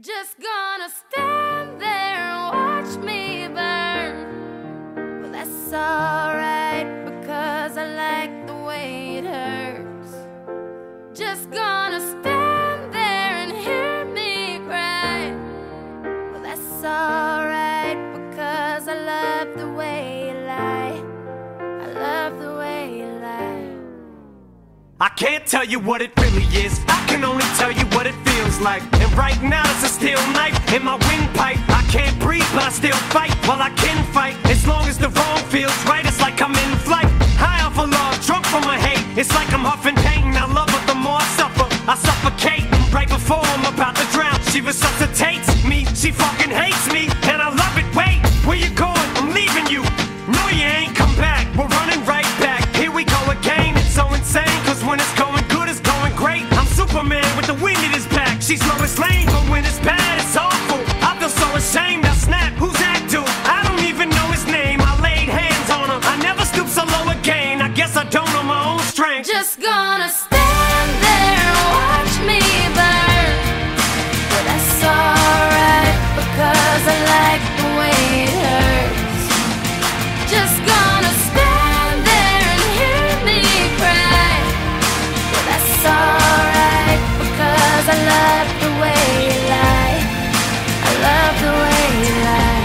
Just gonna stand there and watch me burn. Well, that's alright, because I like the way it hurts. Just gonna stand there and hear me cry. Well, that's alright, because I love the way you lie. I love the way you lie. I can't tell you what it really is, I can only tell you what it feels like. And right now it's a steel knife in my windpipe. I can't breathe but I still fight, while I can fight. As long as the wrong feels right, it's like I'm in flight. High off of love, drunk from my hate. It's like I'm huffing pain, I love her the more I suffer. I suffocate, right before I'm about to drown. She resuscitates me, she fucking hates me, and I love it. Wait, where you going? I'm leaving you. No, you ain't come back, we're running right back. Here we go again, it's so insane, cause when it's going good, it's going great. I'm Superman with the wind in his back. She's Lois Lane, but when it's bad, it's awful. I feel so ashamed, I snap, who's that dude? I don't even know his name, I laid hands on him. I never stoop so low again, I guess I don't know my own strength. Just gonna stand there and watch me burn. But that's alright, because I like the way it hurts. Just gonna stand there and hear me cry. But that's alright, because I love the way you lie. I love the way you lie.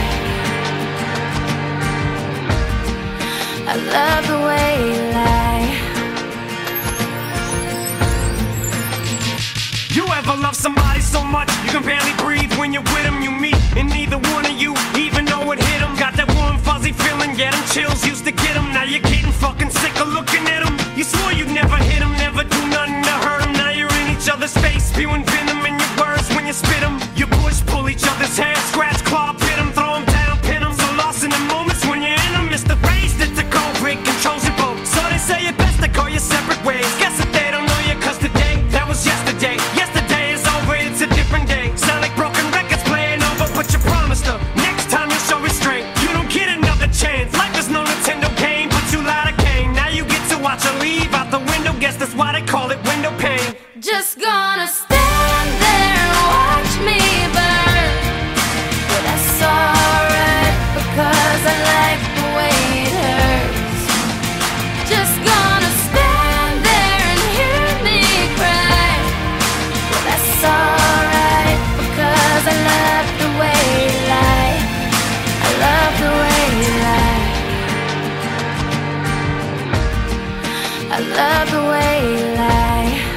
I love the way you lie. You ever love somebody so much you can barely breathe when you're with them? You meet and neither one of you even know it hit them. Got that warm fuzzy feeling, yeah, them chills used to get them. Now you're getting fucking sick of looking at them. You swore you'd never hit them, never do nothing to hurt them. Now you're in each other's face, spewing venom in your words when you spit them. You push, pull each other's hair, scratch, claw, pit them, throw them down, pin them. So lost in the moments when you're in them, it's the race that the cold break controls your boat. So they say it best to go your separate ways. Guess that they don't know you, cause today, that was yesterday. Yesterday is over, it's a different day. Sound like broken records playing over, but you promised her next time you'll show restraint. You don't get another chance, life is no Nintendo game, but you lied again. Now you get to watch her leave out the window, guess that's why they call it window pane. Just gonna stand there and watch me burn. But that's alright, because I like the way it hurts. Just gonna stand there and hear me cry. But that's alright, because I love the way you lie. I love the way you lie. I love the way you lie.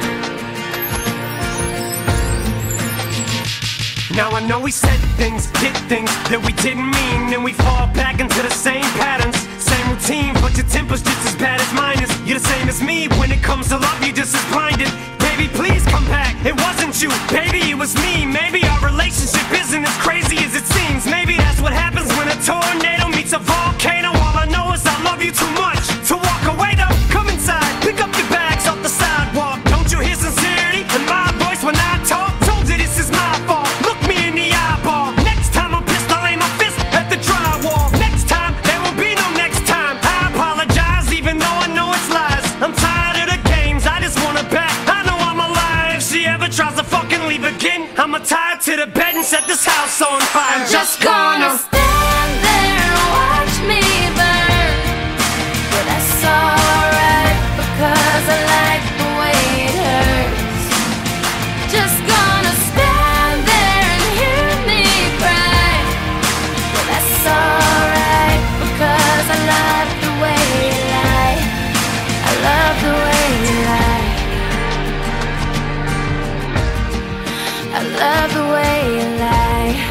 Now I know we said things, did things that we didn't mean, and we fall back into the same patterns, same routine, but your temper's just as bad as mine is. You're the same as me, when it comes to love, you're just as blinded. Baby, please come back, it wasn't you, baby, it was me. Maybe our relationship isn't as crazy as it seems. Maybe that's what happens when a tornado meets a volcano. All I know is I love you too much to walk away though. Come inside, pick up your bags off the sidewalk. Don't you hear sincerity in my voice when I talk? Told you this is my fault, look me in the eyeball. Next time I'm pissed, I'll aim my fist at the drywall. Next time, there will be no next time. I apologize even though I know it's lies. I'm tired of the games, I just want her back. I know I'm alive, if she ever tries to fucking leave again, I'ma tie her to the bed and set this house on fire. I'm just gonna stand there and watch me burn. But that's alright, because I like the way it hurts. Just gonna stand there and hear me cry. But that's alright, because I love the way you lie. I love the way you lie. I love the way you lie.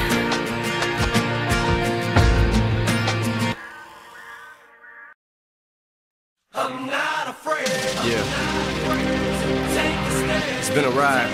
I'm not afraid. Yeah. It's been a ride.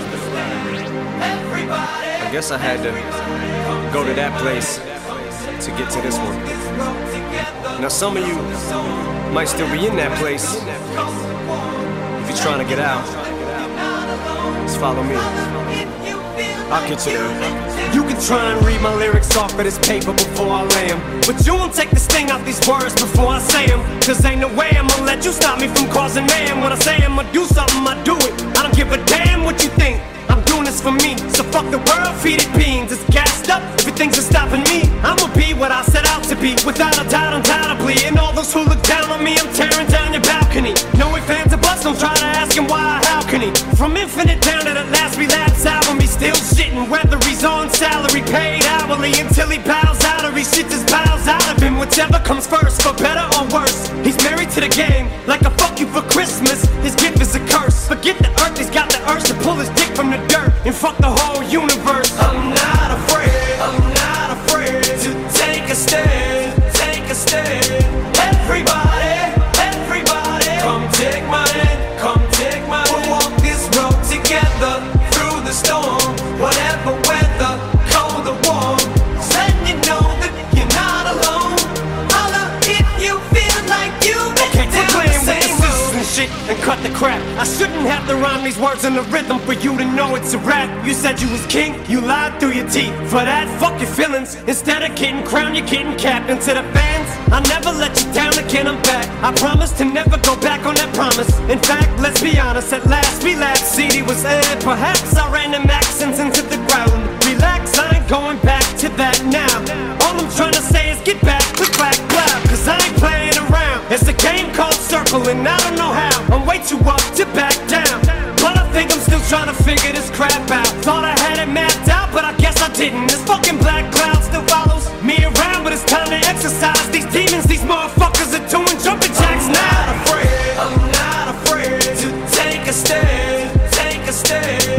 I guess I had to go to that place to get to this one. Now some of you might still be in that place. If you're trying to get out, just follow me. I'll get you there. You can try and read my lyrics off of this paper before I lay 'em, but you won't take the sting out these words before I say 'em. Cause ain't no way I'ma let you stop me from causing mayhem. When I say I'ma do something, I do it. I don't give a damn what you think. I'm doing this for me. So fuck the world, feed it beans. It's gassed up, everything's just stopping me. I'ma be what I set out to be, without a doubt, undoubtedly. And all those who look down on me, I'm tearing down your balcony. No ifs, ands, or buts, don't try to ask him why or how can he. From Infinite down to the last relapse album, he's still shitting, whether he's on salary, paid hourly, until he bows out or he shit just bows out of him. Whichever comes first, for better or worse. He's married to the game, like a fuck you for Christmas. His gift is a curse. Forget the earth, he's got the urge to pull his dick from the dirt and fuck the whole universe. I'm not afraid to take a stand, take a stand. Everybody, come take my hand, come take my hand. We'll walk this road together through the storm, whatever weather, cold or warm. Just letting you know that you're not alone. Holla if you feel like you've been down the same road. And shit and cut the crap. I shouldn't have to rhyme these words in the rhythm for you to know it's a rap. You said you was king, you lied through your teeth. For that, fuck your feelings. Instead of getting crowned, you're getting capped. And to the fans, I never let you down again, I'm back. I promise to never go back on that promise. In fact, let's be honest, at last we laughed. CD was aired, perhaps I ran them accents into the ground. Relax, I ain't going back to that now. All I'm trying to say is get back, click, clack, clap. Cause I ain't playing around. It's a game called Circle and I don't know how. I'm way too up to back down, but I think I'm still trying to figure this crap out. Thought I had it mapped out, but I guess I didn't. This fucking black cloud still follows me around, but it's time to exercise these demons. These motherfuckers are doing jumping jacks now. I'm not afraid to take a stand, take a stand.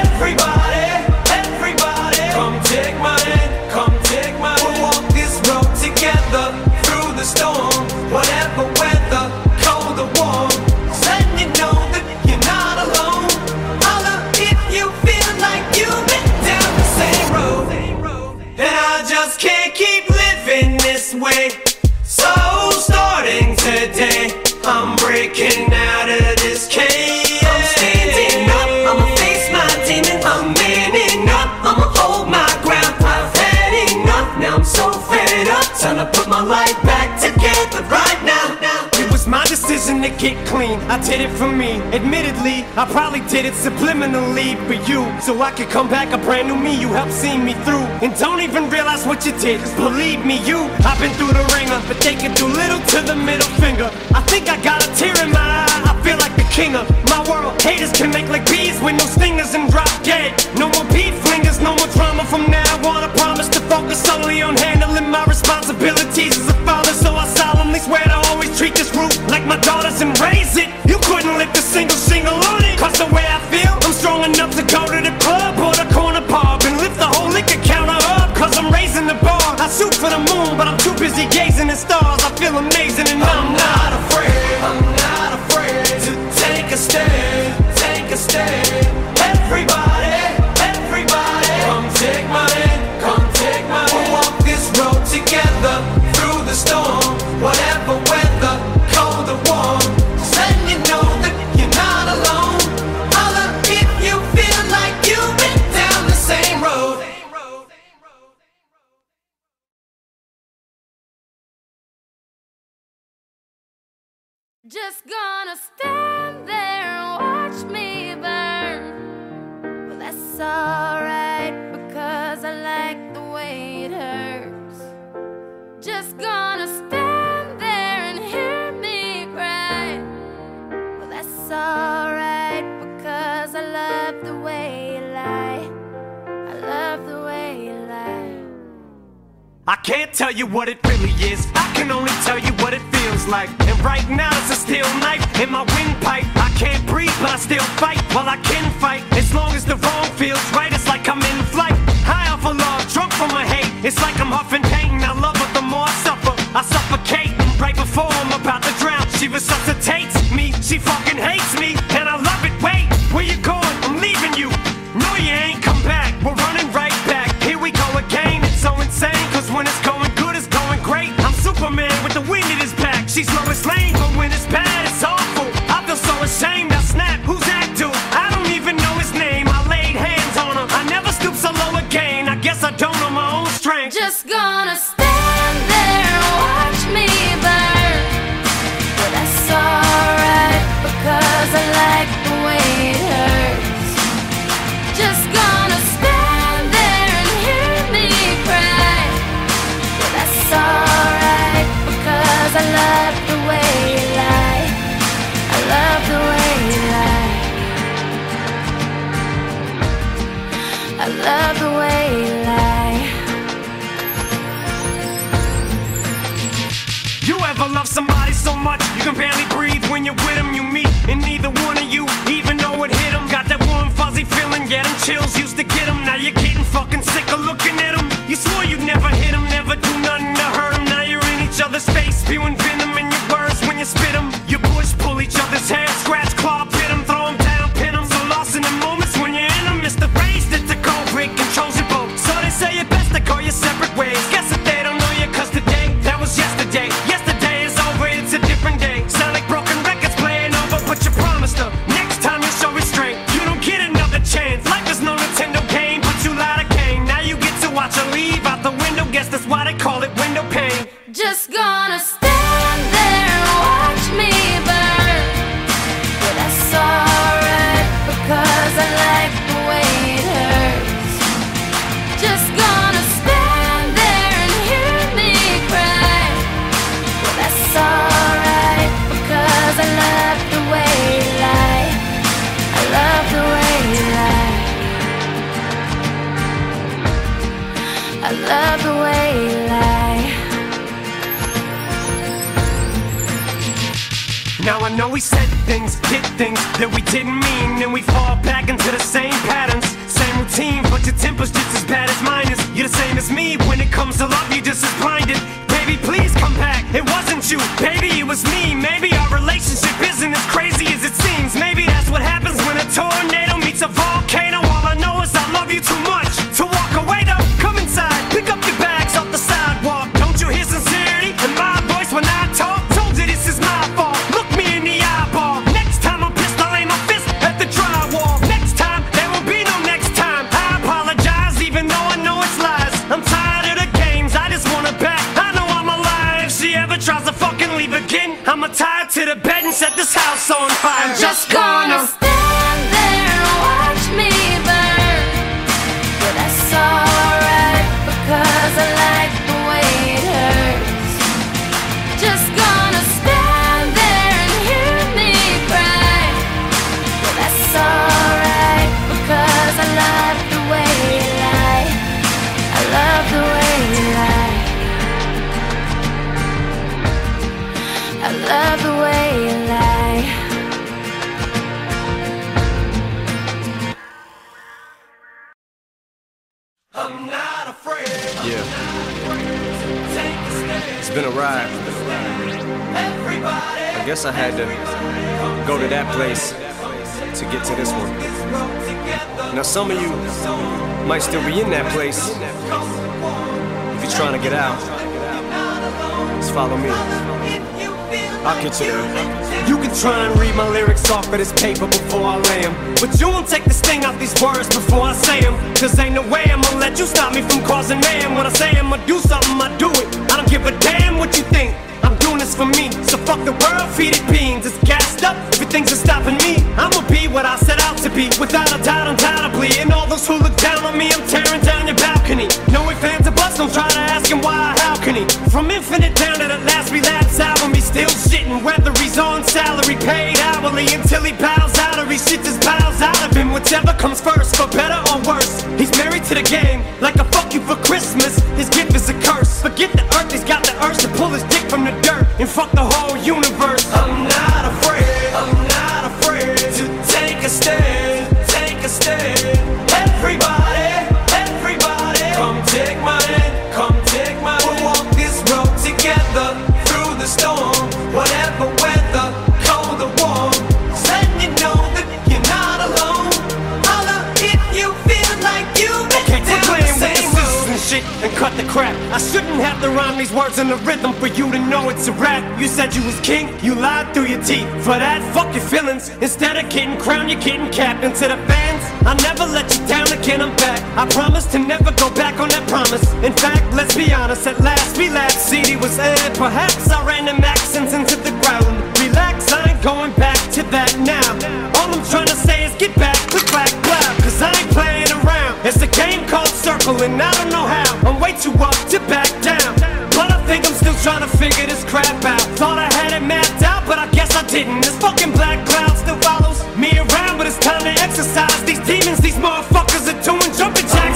Everybody, come take my hand, come take my hand. We'll walk this road together through the storm, whatever weather, cold or warm. Just letting you know that you're not alone. Holla if you feel like you've been down the same road. And I just can't keep living this way. So starting today, I'm breaking out of this cage. I'm standing up, I'ma face my demon. I'm manning up, I'ma hold my ground. I've had enough, now I'm so fed up. Time to put my life back together right now. It was my decision to get clean, I did it for me. Admittedly, I probably did it subliminally for you, so I could come back a brand new me. You helped see me through, and don't even realize what you did. Cause believe me, I've been through the ringer, but they can do little to the middle finger. I think I got a tear in my eye, I feel like the king of my world. Haters can make like bees with no stingers and drop dead. No more beef flingers, no more drama from now on. I promise to focus solely on handling my responsibilities as a father. So I solemnly swear to always treat this roof like my daughters and raise it. You couldn't lift a single shingle on it. Cause the way I feel, I'm strong enough to go to the club or the corner pub and lift the whole liquor counter up. Cause I'm raising the bar. I shoot for the moon, but I'm too busy gazing at stars. I feel amazing and I'm not afraid to take a stand, take a stand. Everybody, come take my hand, come take my hand. We'll walk this road together through the storm, whatever weather, cold or warm. Just letting you know that you're not alone. Holla if you feel like you've been down the same road. Just gonna stand there and watch me burn. Well, that's alright, because I like the way it hurts. Just gonna stand there and hear me cry. Well, that's alright, because I love the way you lie. I love the way you lie. I can't tell you what it really is, I can only tell you what it feels like. And right now it's a steel knife in my windpipe. I can't breathe but I still fight, while I can fight. As long as the wrong feels right, it's like I'm in flight. High off of love, drunk from my hate. It's like I'm huffing pain, I love her the more I suffer. I suffocate, right before I'm about to drown. She resuscitates me, she fucking hates me, and I love it. Wait, where you going? I'm leaving you. No, you ain't come back, we're running right back. Here we go again, it's so insane. Cause when it's going good, it's going great. I'm Superman with the wind in his back. She's Lois Lane, but when it's bad, it's awful. I feel so ashamed, I snap, who's that dude? I don't even know his name, I laid hands on him. I never stoop so low again, I guess I don't know my own strength. Just gonna stand there and watch me burn. But that's alright, because I like the way it hurts. Just gonna I love the way you lie. You ever love somebody so much you can barely breathe when you're with them? You meet and neither one of you even know it hit them. Got that warm fuzzy feeling, yeah, them chills used to get them. Now you're getting fucking sick of looking at them. You swore you'd never hit them, never do nothing to hurt them. Now you're in each other's face, spewing venom in your words when you spit them. You push, pull each other's hair, scratch, claw, pit them, throw them down, pin them. So lost in the moments when you're in them, it's the race that the cold break controls your boat. So they say it best to go your separate ways. Guess that they don't know you, cause today, that was yesterday. Yesterday is over, it's a different day. Sound like broken records playing over, but you promised her next time you'll show restraint. You don't get another chance. Life is no Nintendo game, but you lied again. Now you get to watch her leave out the window. Guess that's why they call it window pane. Just gonna stand there and watch me burn. But that's alright, because I like the way it hurts. Just gonna stand there and hear me cry. But that's alright, because I love the way you lie. I love the way you lie. I love the way you lie. Now I know we said things, did things that we didn't mean, and we fall back into the same patterns, same routine, but your temper's just as bad as mine is. You're the same as me, when it comes to love you're just as blinded. Baby, please come back, it wasn't you, baby, it was me. Maybe our relationship isn't as crazy as it seems. Maybe that's what happens when a tornado meets a volcano. All I know is I love you too much to walk away though. Come inside, pick up your bags off the sidewalk. Don't you hear sincerity in my voice when I talk? Told you this is my fault, look me in the eyeball. Next time I'm pissed, I'll aim my fist at the drywall. Next time, there will be no next time. I apologize even though I know it's lies. I'm tired of the games, I just want it back. I know I'm alive. If she ever tries to fucking leave again, I'ma tie her to the bed and set this house on fire. I'm just gonna stand there and watch me burn. But that's alright, because I like the way it hurts. Just gonna stand there and hear me cry. But that's alright, because I love the way you lie. I love the way you lie. I love the way you lie. I'm not afraid. Yeah. It's been a ride. I guess I had to go to that place to get to this one. Now some of you might still be in that place. If you're trying to get out, just follow me. I'll get you there. You can try and read my lyrics off of this paper before I lay 'em, but you won't take the sting out these words before I say 'em. Cause ain't no way I'ma let you stop me from causing mayhem. When I say I'ma do something, I do it. I don't give a damn what you think. I'm doing this for me, so fuck the world, feed it beans. It's gassed up, everything's just stopping me. I'ma be what I set out to be, without a doubt, undoubtedly. And all those who look down on me, I'm tearing down your balcony. No ifs, ands, or buts, don't try to ask him why or how can he. From Infinite down to the last relapse album, he's still shitting, whether he's on salary, paid hourly, until he bows out or he shit just bows out of him. Whichever comes first, for better or worse. He's married to the game, like a fuck you for Christmas. His gift is a curse. Forget the earth, he's got the urge to pull his dick from the dirt and fuck the whole universe. I'm not afraid to take a stand, take a stand. Everybody, come take my hand, come take my hand. We'll walk this road together through the storm, whatever weather, cold or warm. Just letting you know that you're not alone. Holla if you feel like you've been down the same road. Shit and cut the crap. I shouldn't have to rhyme these words in the rhythm for you to know it's a rap. You said you was king, you lied through your teeth. For that, fuck your feelings. Instead of getting crowned, you're getting capped. And to the fans, I never let you down again, I'm back. I promise to never go back on that promise. In fact, let's be honest, at last we laughed. CD was aired, perhaps I ran them accents into the ground. Relax, I ain't going back to that now. All I'm trying to say is get back, click, clack, clap. Cause I ain't playing around. It's a game called Circle and I don't know how. I'm way too up to back down, but I think I'm still trying to figure this crap out. Thought I had it mapped out, but I guess I didn't. This fucking black cloud still follows me around, but it's time to exercise these demons. These motherfuckers are doing jumping jacks.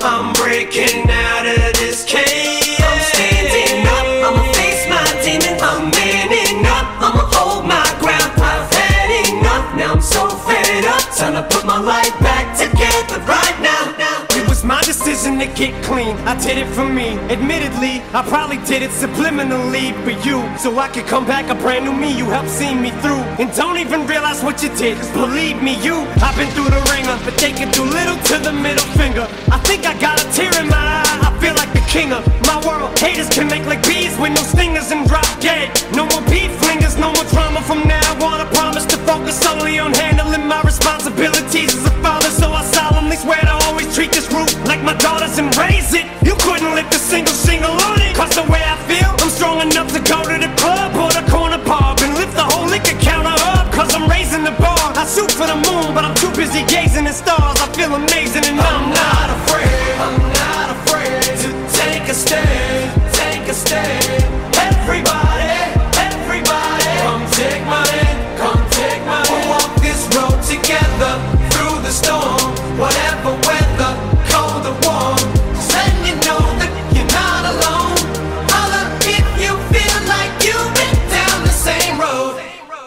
I'm breaking out of this cage. I'm standing up, I'ma face my demon. I'm manning up, I'ma hold my ground. I've had enough, now I'm so fed up. Time to put my life back together right now. It was my decision to get clean, I did it for me. Admittedly, I probably did it subliminally for you, so I could come back a brand new me. You helped see me through, and don't even realize what you did, cause believe me, I've been through the ringer, but they can do little to the middle finger. I think I got a tear in my eye, I feel like the king of my world. Haters can make like bees with no stingers and drop dead. No more beef flingers, no more drama from now on. I promise to focus solely on handling my responsibilities as a father, so I solemnly swear to always treat this roof like my daughters and raise it. You couldn't lift a single shingle on it, cause the way I feel, I'm strong enough to go to the club or the corner pub and lift the whole liquor counter up, cause I'm raising the bar. I shoot for the moon, but I'm too busy gazing at stars. I feel amazing and I'm not afraid. I'm not afraid to take a stand, take a stand. Everybody, everybody, come take my hand, come take my hand. We'll walk this road together through the storm, whatever weather, cold or warm. Just letting you know that you're not alone. Holla if you feel like you've been down the same road.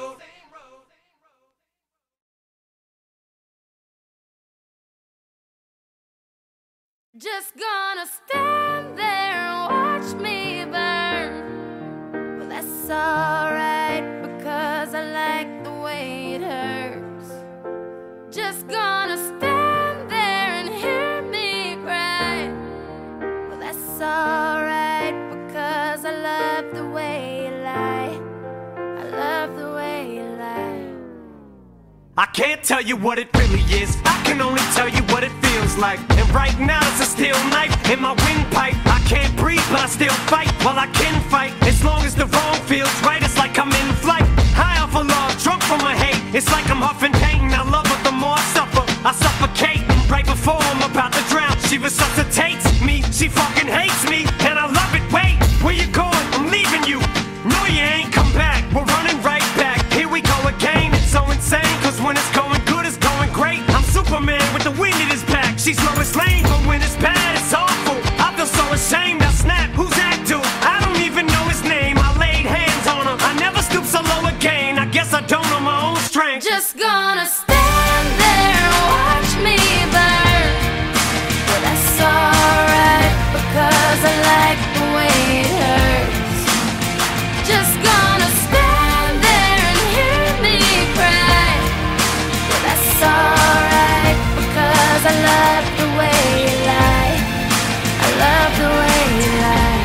Just gonna stand there and watch me burn. Well, that's alright, because I like the way it hurts. Just gonna stand there and hear me cry. Well, that's alright, because I love the way you lie. I love the way you lie. I can't tell you what it really is, I can only tell you what it feels like. And right now it's a steel knife in my windpipe. I can't breathe but I still fight while I can fight. As long as the wrong feels right, it's like I'm in flight. High off of love, drunk from my hate. It's like I'm huffing pain, I love her the more I suffer. I suffocate, right before I'm about to drown. She resuscitates me, she fucking hates me, and I love it. Wait, where you going? I'm leaving you. No, you ain't come back, we're running right back. Here we go again, it's so insane, cause when it's going good, it's going great. I'm Superman with the wind in his back. She's Lois Lane, but when it's bad, it's awful. I feel so ashamed, I snap, who's that dude? I don't even know his name, I laid hands on him. I never stoop so low again, I guess I don't know my own strength. Just gonna stand there and watch me burn. Well, that's alright, because I like the way it hurts. Just gonna stand there and hear me cry. Well, that's alright, because I love the way you lie. I love the way you lie.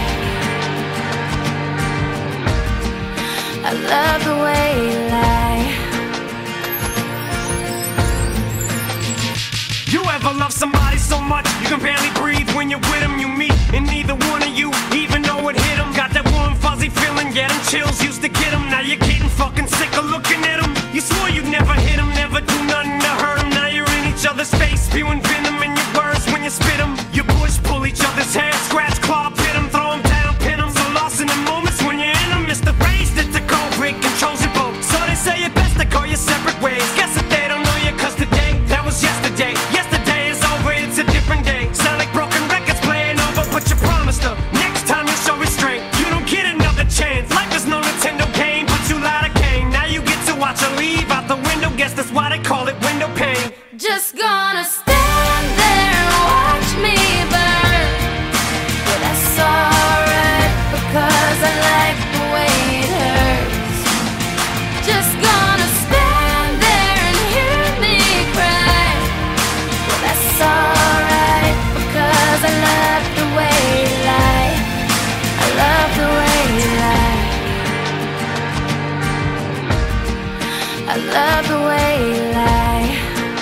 I love the way you lie. You ever love somebody so much you can barely breathe when you're with them? You meet and neither one of you even know it hit them. Got that warm fuzzy feeling, yeah, them chills used to get them. Now you're getting fucking sick of looking at them. You swore you'd never hit them, never do nothing to hurt them. Now you're in each other's face, spewing venom in your words when you spit them. You push, pull each other's hair, scratch, claw, pit them, throw them down, pin them. So lost in the moments when you're in them, it's the race that the cold break controls your boat. So they say it best to go your separate ways. Guess that they don't know you, cause today, that was yesterday. Yesterday is over, it's a different day. Sound like broken records playing over, but you promised her next time you'll show restraint. You don't get another chance. Life is no Nintendo game, but you lied again. Now you get to watch her leave out the window. Guess that's why they call it window pane. Just gonna stand there and watch me burn. Well, that's alright, because I like the way it hurts. Just gonna stand there and hear me cry. Well, that's alright, because I love the way you lie. I love the way you lie. I love the way you lie.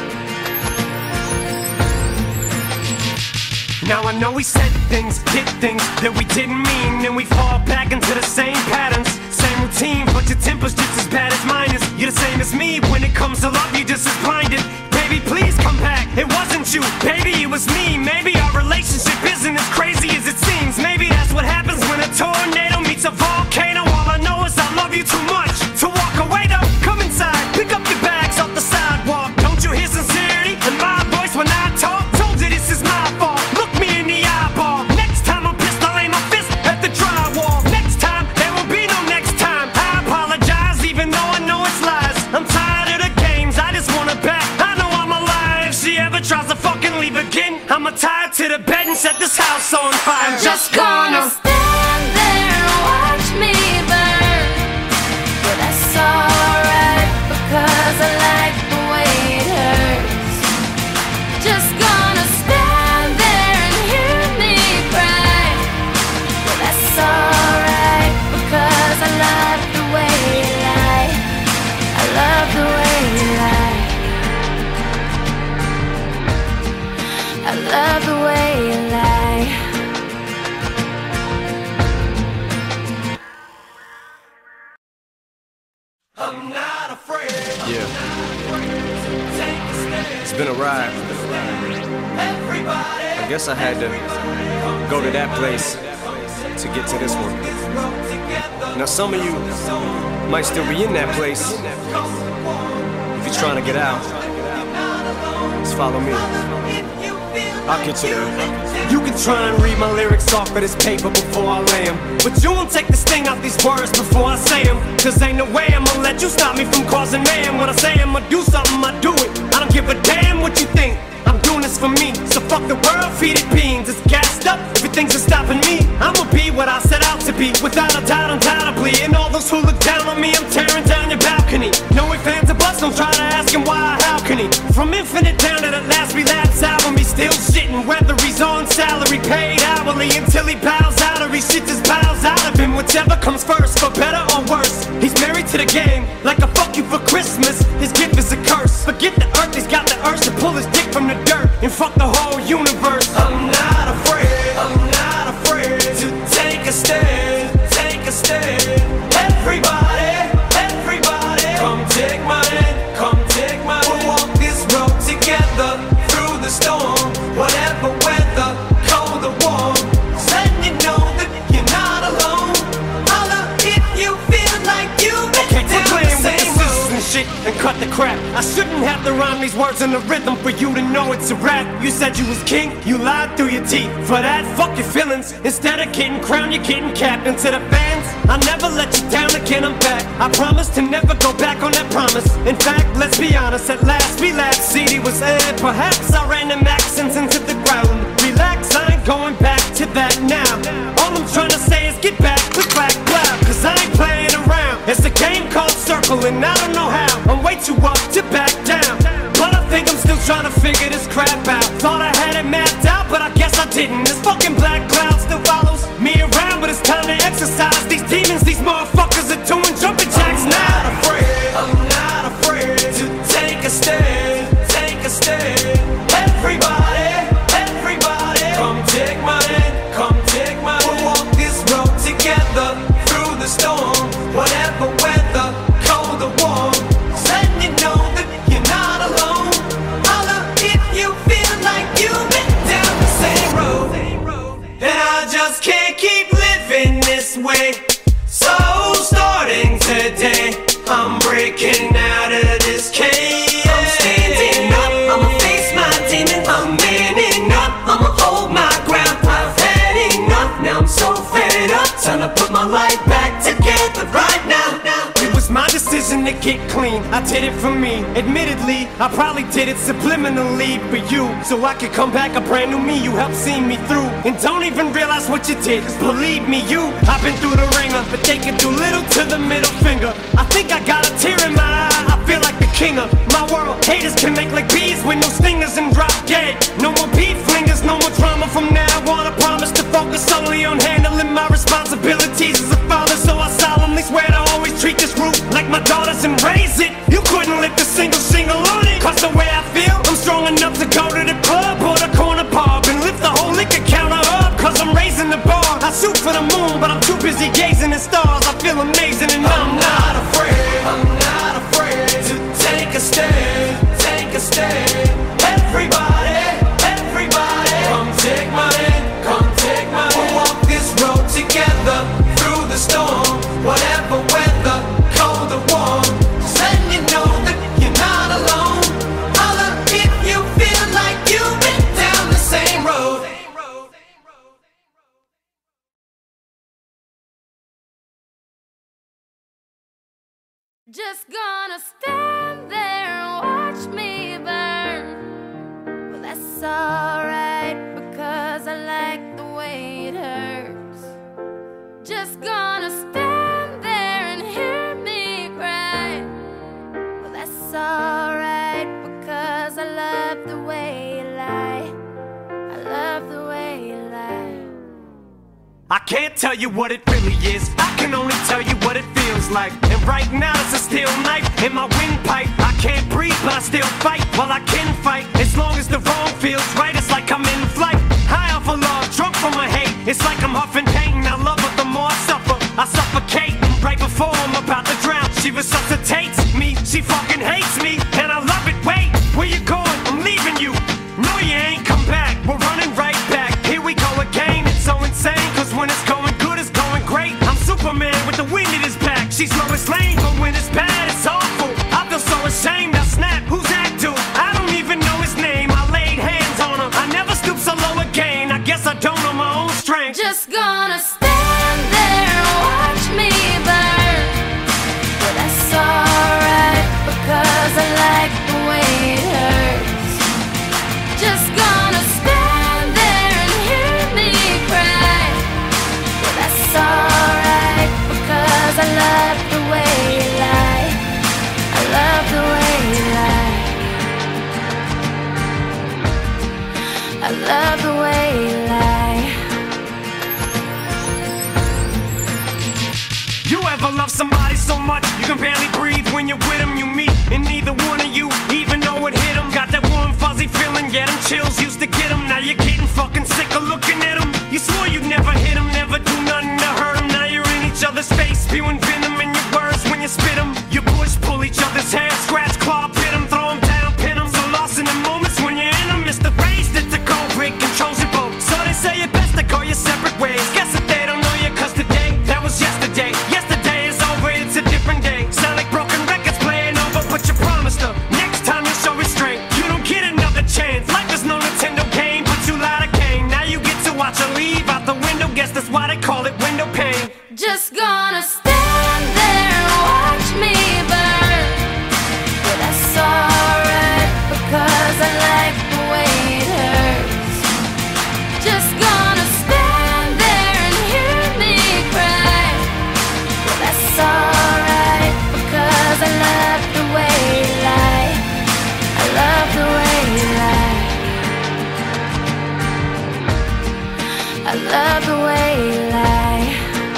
Now I know we said things, did things that we didn't mean, and we fall back into the same patterns, same routine, but your temper's just as bad as mine is. You're the same as me, when it comes to love, you're just as blinded. Baby, please come back, it wasn't you, baby, it was me. Maybe our relationship isn't as crazy as it seems. Maybe that's what happens when a tornado meets a volcano. All I know is I love you too much to walk away though. Come inside, pick up your bags off the sidewalk. Don't you hear sincerity in my voice when I talk? Told you this is my fault, look me bed and set this house on fire. I'm just gonna stand there and watch me burn. But that's alright, because I like the way it hurts. Just gonna stand there and hear me cry. But that's alright, because I love the way you lie. I love the way you lie. I love the way you lie. I'm not afraid. Yeah. It's been a ride. I guess I had to go to that place to get to this one. Now some of you might still be in that place. If you're trying to get out, just follow me. I'll get you there. You can try and read my lyrics off of this paper before I lay 'em, but you won't take the sting out these words before I say 'em. Cause ain't no way I'ma let you stop me from causing mayhem. When I say I'ma do something, I do it. I don't give a damn what you think. I'm doing this for me, so fuck the world, feed it beans. It's gassed up, everything's just stopping me. I'ma be what I set out to be, without a doubt, undoubtedly. And all those who look down on me, I'm tearing down your balcony. No ifs, ands, or buts, don't try to ask him why or how can he. From Infinite down to the last relapse album, he's still shitting, whether he's on salary, paid hourly, until he bows out or he shit just bows out of him. Whichever comes first, for better or worse. He's married to the game, like a fuck you for Christmas. His gift is a curse. Forget the earth, he's got the urge to pull his dick from the dirt and fuck the whole universe. I'm not afraid, I'm not afraid to take a stand, take a stand. Everybody, everybody, come take my hand, come take my hand. We'll walk this road together through the storm, whatever weather, cold or warm. Just letting you know that you're not alone. Holla if you feel like you've been down the same road. And shit and cut the crap. I shouldn't have to rhyme these words in the rhythm for you to know it's a rap. You said you was king, you lied through your teeth. For that, fuck your feelings. Instead of getting crowned, you're getting capped. And to the fans, I never let you down again, I'm back. I promise to never go back on that promise. In fact, let's be honest, at last we laughed. CD was aired, perhaps I ran them accents into the ground. Relax, I ain't going back to that now. All I'm trying to say is get back, click, clack, clap. Cause I ain't playing around. It's a game called Circle and I don't know how. I'm way too up to back down, but I think I'm still trying to figure this crap out. Thought I had it mapped out, but I guess I didn't. This fucking black cloud still follows me around, but it's time to exercise these demons. These motherfuckers are doing jumping jacks now. I'm not afraid to take a stand, take a stand. Everybody, everybody, come take my hand, come take my hand. We'll walk this road together through the storm, whatever weather, cold or warm. Just letting you know that you're not alone. Holla if you feel like you've been down the same road. And I just can't keep living this way. So starting today, I'm breaking out of this cage. I'm standing up, I'ma face my demon. I'm manning up, I'ma hold my ground. I've had enough, now I'm so fed up. Time to put my life back together right now. It was my decision to get clean, I did it for me. Admittedly, I probably did it subliminally for you, so I could come back a brand new me. You helped see me through, and don't even realize what you did. Cause believe me, I've been through the ringer, but they can do little to the middle finger. I think I got a tear in my eye, I feel like the king of my world. Haters can make like bees with no stingers and drop dead. No more beef flingers, no more drama from now on. I promise to focus solely on handling my responsibilities as a father. So I solemnly swear to always treat this roof like my daughters and raise it. You couldn't lift a single shingle on it. Cause the way I feel, I'm strong enough to go to the club or the corner pub and lift the whole liquor counter up. Cause I'm raising the bar. I shoot for the moon, but I'm too busy gazing at stars. I feel amazing and I'm not afraid. I'm not afraid to take a stand, take a stand. Everybody, everybody, come take my hand, come take my hand. We'll walk this road together through the storm, whatever weather, cold or warm. Just letting you know that you're not alone. Holla if you feel like you've been down the same road. Just gonna stand there and watch me burn. Well, that's alright, because I like the way it hurts. Just gonna stand there and hear me cry. Well, that's alright, because I love the way you lie. I love the way you lie. I can't tell you what it really is, I can only tell you what it feels like. And right now it's a steel knife in my windpipe. I can't breathe but I still fight, while I can fight. As long as the wrong feels right, it's like I'm in flight. High off of love, drunk from my hate. It's like I'm huffing pain, I love her the more I suffer. I suffocate, right before I'm about to drown. She resuscitates me, she fucking hates me, and I love it. Wait, where you going? I'm leaving you. No, you ain't come back, we're running right back. Here we go again, it's so insane, cause when it's going good, it's going great. I'm Superman with the wind in his back. She's Lois Lane, but when it's bad, it's awful. I feel so ashamed, I snap, who's that dude? I don't even know his name, I laid hands on him. I never stoop so low again, I guess I don't know my own strength. Just gonna stand there and watch me burn. But that's alright, because I like the way it hurts. Just gonna stand there and hear me cry. But that's alright, because I love the way you lie. I love the way you lie. I love the way you lie. You ever love somebody so much you can barely breathe when you're with them? You meet and neither one of you even know it hit them. Got that warm fuzzy feeling, yeah, them chills used to get them. Now you're getting fucking sick of looking at them. You swore you'd never hit them, never do nothing to hurt them. Now you're in each other's face, spewing venom in your words when you spit them. You push, pull each other's hair, scratch, claw, pit them, throw them down, pin them. So lost in the moments when you're in them, it's the race that the cold break controls your boat. So they say it best to go your separate ways. Guess that they don't know you, cause today, that was yesterday. Yesterday is over, it's a different day. Sound like broken records playing over, but you promised her next time you'll show restraint. You don't get another chance, life is no Nintendo game, but you lied again. Now you get to watch her leave out the window, guess that's why they call it window pane. Just gonna stand there and watch me burn. But that's alright, because I like the way it hurts. Just gonna stand there and hear me cry. But that's alright, because I love the way you lie. I love the way you lie. I love the way you lie.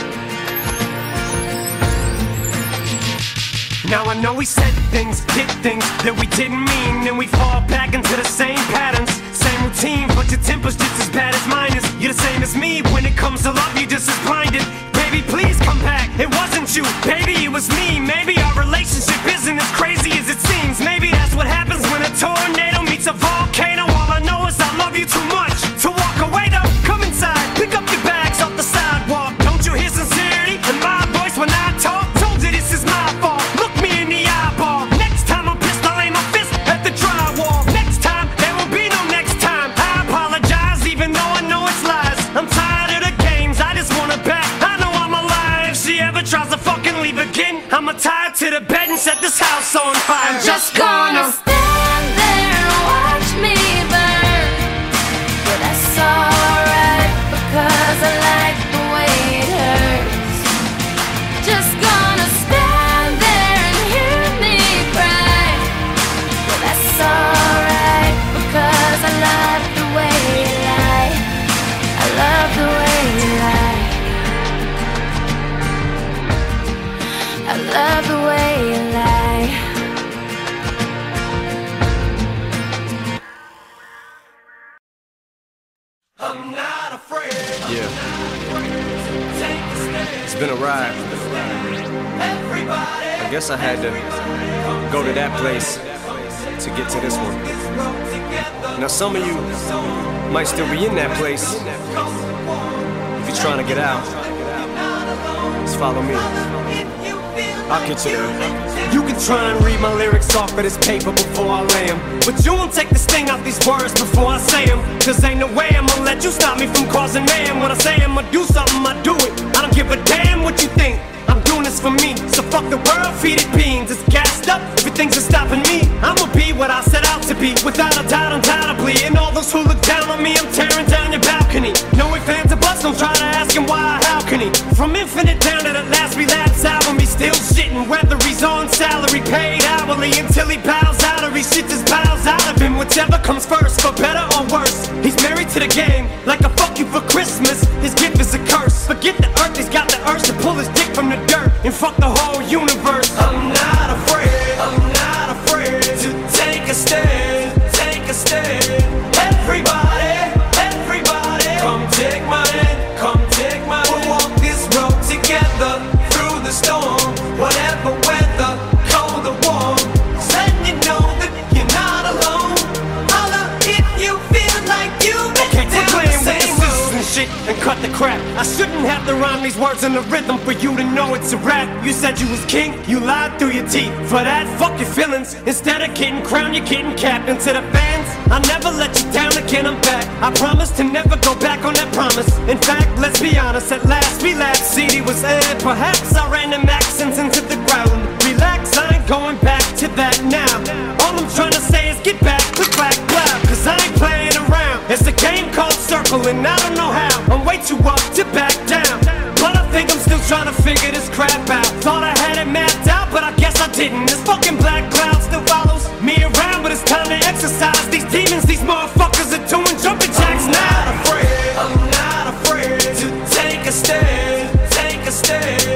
Now I know we said things, did things that we didn't mean, and we fall back into the same patterns, same routine, but your temper's just as bad as mine is. You're the same as me, when it comes to love, you're just as blinded. Baby, please come back, it wasn't you, baby, it was me. Maybe our relationship isn't as crazy as it seems. Maybe that's what happens when a tornado meets a volcano. All I know is I love you too much to walk away though. Come inside, pick up your bags off the sidewalk. Don't you hear sincerity in my voice when I talk? Told you this is my fault, look me in the eyeball. Next time I'm pissed, I'll aim my fist at the drywall. Next time, there will be no next time. I apologize even though I know it's lies. I'm tired of the games, I just want her back. I know I'm alive, if she ever tries to fucking leave again, I'ma tie her to the bed and set this house on fire. I'm just gonna stand there and watch me burn. But that's alright, because I like the way it hurts. Just gonna stand there and hear me cry. But that's alright, because I love the way you lie. I love the way you lie. I love the way you lie. I'm not afraid. Yeah. It's been a ride. I guess I had to go to that place to get to this one. Now some of you might still be in that place. If you're trying to get out, just follow me. I'll get you there. You can try and read my lyrics off of this paper before I lay them, but you won't take the sting out these words before I say them. Cause ain't no way I'ma let you stop me from causing mayhem. When I say I'ma do something, I do it. I don't give a damn what you think, I'm doing this for me. So fuck the world, feed it beans. It's gassed up, everything's just stopping me. I'ma be what I set out to be, without a doubt, undoubtedly. And all those who look down on me, I'm tearing down your balcony. Infinite down to the Last Relapse album. He's still shitting whether he's on salary, paid hourly, until he bows out or he shits his bowels out of him. Whichever comes first, for better or worse. He's married to the game, like a fuck you for Christmas. His gift is a curse. Forget the earth, he's got the urge to pull his dick from the dirt and fuck the whole universe. I'm not afraid to take a stand, take a stand. Everybody, come take my hand, come take my hand. We'll walk this road together through the storm, whatever weather, cold or warm. Just letting you know that you're not alone. Holla if you feel like you've been down the same road and shit and cut the crap. I shouldn't have to rhyme these words in the rhythm for you to know it's a rap. You said you was king, you lied through your teeth. For that, fuck your feelings. Instead of getting crowned, you're getting capped. And to the fans, I never let you down again, I'm back. I promise to never go back on that promise. In fact, let's be honest, at last relapse CD was aired. Perhaps I ran them accents into the ground. Relax, I ain't going back to that now. All I'm trying to say is get back, click, clack, clap. Cause I ain't playing around. It's a game called Circle and I don't know how. I'm way too up to back down, but I think I'm still trying to figure this crap out. Thought I had it mapped out, but I guess I didn't. This fucking black cloud still follows me around, but it's time to exercise these demons. These motherfuckers are doing jumping jacks now. I'm not afraid to take a stand, take a stand.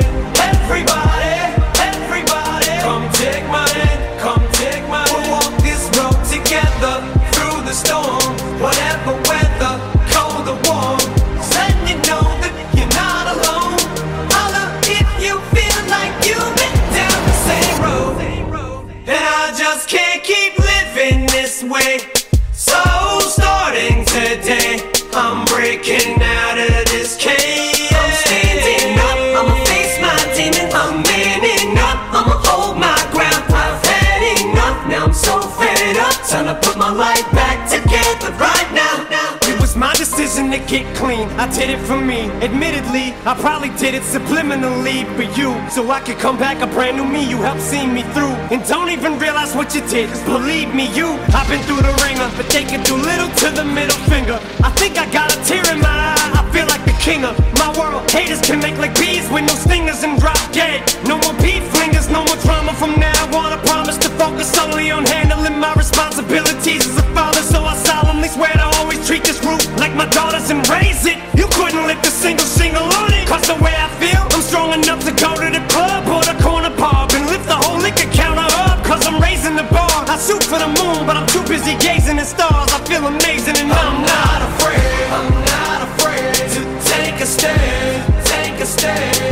Everybody, come take my hand, come take my hand. We'll walk this road together through the storm, whatever weather, cold or warm. Just letting you know that you're not alone. Holla if you feel like you've been down the same road. And I just can't keep living this way. So starting today, I'm breaking out of this cage. I'm standing up, I'ma face my demon. I'm manning up, I'ma hold my ground. I've had enough, now I'm so fed up. Time to put my life back together right now. It was my decision to get clean, I did it for me. Admittedly, I probably did it subliminally for you, so I could come back a brand new me. You helped see me through, and don't even realize what you did. Cause believe me, I've been through the ringer, but they can do little to the middle finger. I think I got a tear in my eye, I feel like the king of my world. Haters can make like bees with no stingers and drop dead. No more beef flingers, no more drama from now on. I promise to focus solely on handling my responsibilities as a father. So I solemnly swear to always treat this roof like my daughters and raise it. You couldn't lift a single shingle on it. Cause the way I feel, I'm strong enough to go to the club or the corner pub and lift the whole liquor counter up. Cause I'm raising the bar. I shoot for the moon, but I'm too busy gazing at stars. I feel amazing and I'm not afraid to take a stand, take a stand.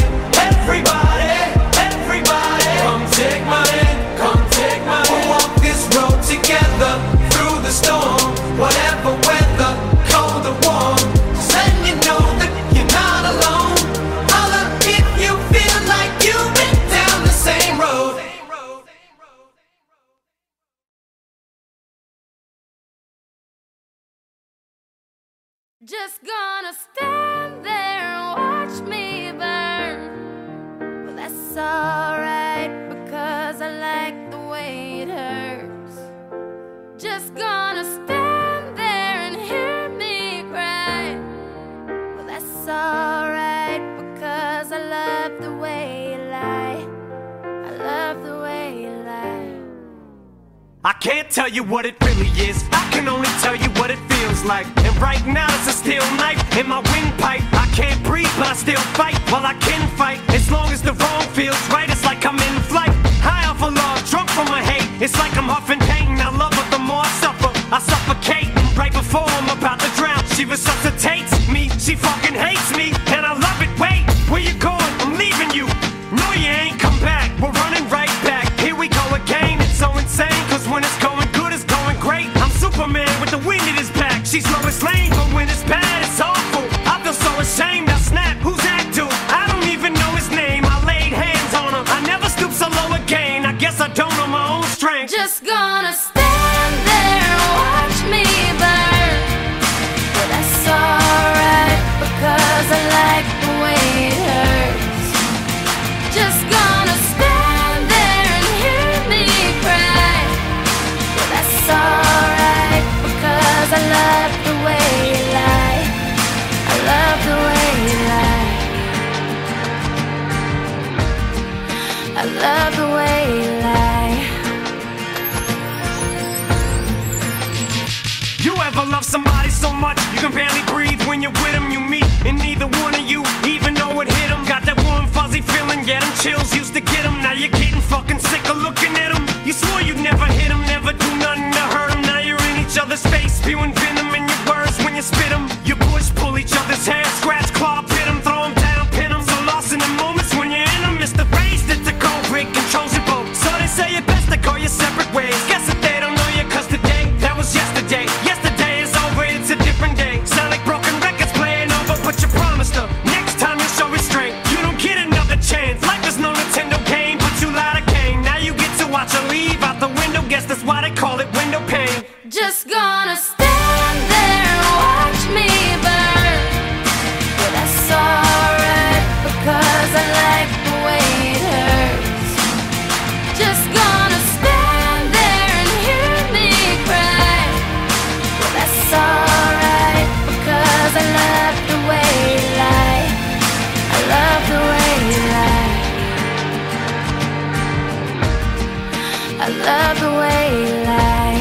Everybody, come take my hand, come take my hand. We'll walk this road together through the storm, whatever weather, cold or warm. Just letting you know that you're not alone. Holla if you feel like you've been down the same road. Just gonna stand there and watch me burn. Well, that's alright, because I like the way it hurts. Just gonna stand there and hear me cry. Well, that's alright, because I love the way you lie. I love the way you lie. I can't tell you what it really is, I can only tell you what it feels like. And right now it's a steel knife in my windpipe. I can't breathe but I still fight, while I can fight. As long as the wrong feels right, it's like I'm in flight. High off of love, drunk from my hate. It's like I'm huffing pain, I love her the more I suffer. I suffocate, right before I'm about to drown. She resuscitates me, she fucking hates me, and I love it. Wait, where you going? I'm leaving you. No, you ain't come back, we're running right back. Here we go again, it's so insane. Cause when it's going good, it's going great. I'm Superman with the wind in his back. She's Lois Lane, but when it's bad, it's awful. I feel so ashamed, I snap, who's that dude? I don't even know his name, I laid hands on him. I never stoop so low again, I guess I don't know my own strength. Just gonna stand there and watch me burn. Well, that's alright, You can barely breathe when you're with them. You meet, and neither one of you even know it hit them. Got that warm, fuzzy feeling, yeah, them chills used to get them. Now you're getting fucking sick of looking at them. You swore you'd never hit them, never do nothing to hurt them. Now you're in each other's face, spewing venom in your words when you spit them. You push, pull each other's hair, scratch, claw, pit them, throw them down, pin them. So lost in the moments when you're in them. It's the race that the cold break controls your boat. So they say it best to go your separate ways. Guess that they don't know you, cause today, that was yesterday. Yesterday is over, it's a different day. Sound like broken records playing over, but you promised her next time you'll show restraint. You don't get another chance. Life is no Nintendo game, but you lied again. Now you get to watch her leave out the window. Guess that's why they call it window pane. Just gonna stand there and watch me burn. But that's alright, because I like the way it hurts. Just gonna stand there and hear me cry. But that's alright, because I love the way you lie. I love the way you lie. I love the way you lie.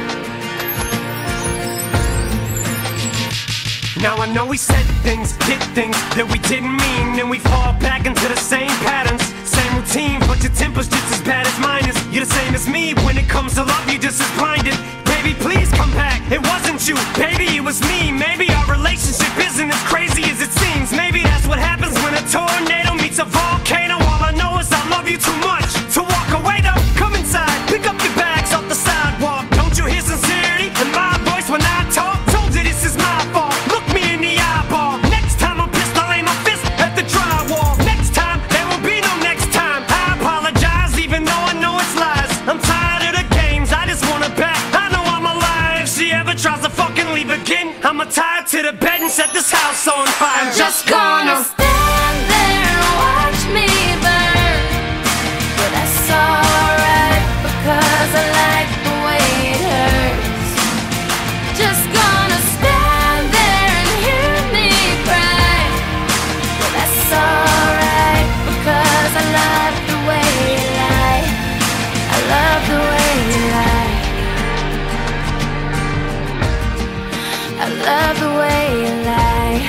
Now I know we said things, did things that we didn't mean, and we fall back into the same patterns, same routine, but your temper's just as bad as mine is. You're the same as me, when it comes to love you're just as blinded. Baby, please come back, it wasn't you, baby, it was me. Maybe our relationship isn't as crazy as it seems. Maybe that's what happens when a tornado meets a volcano. All I know is I love you too much to walk away though. Come inside, pick up your bags off the sidewalk. Don't you hear sincerity in my voice when I talk? Told you this is my fault, look me in the eyeball. Next time I'm pissed, I'll aim my fist at the drywall. Next time, there will be no next time. I apologize even though I know it's lies. I'm tired of the games, I just want her back. I know I'm alive. If she ever tries to fucking leave again, I'ma tie her to the bed and set this house on fire. I'm just gonna stand there and watch me burn. But that's alright, because I like the way it hurts. Just gonna stand there and hear me cry. But that's alright, because I love the way you lie. I love the way you lie. I love the way you lie.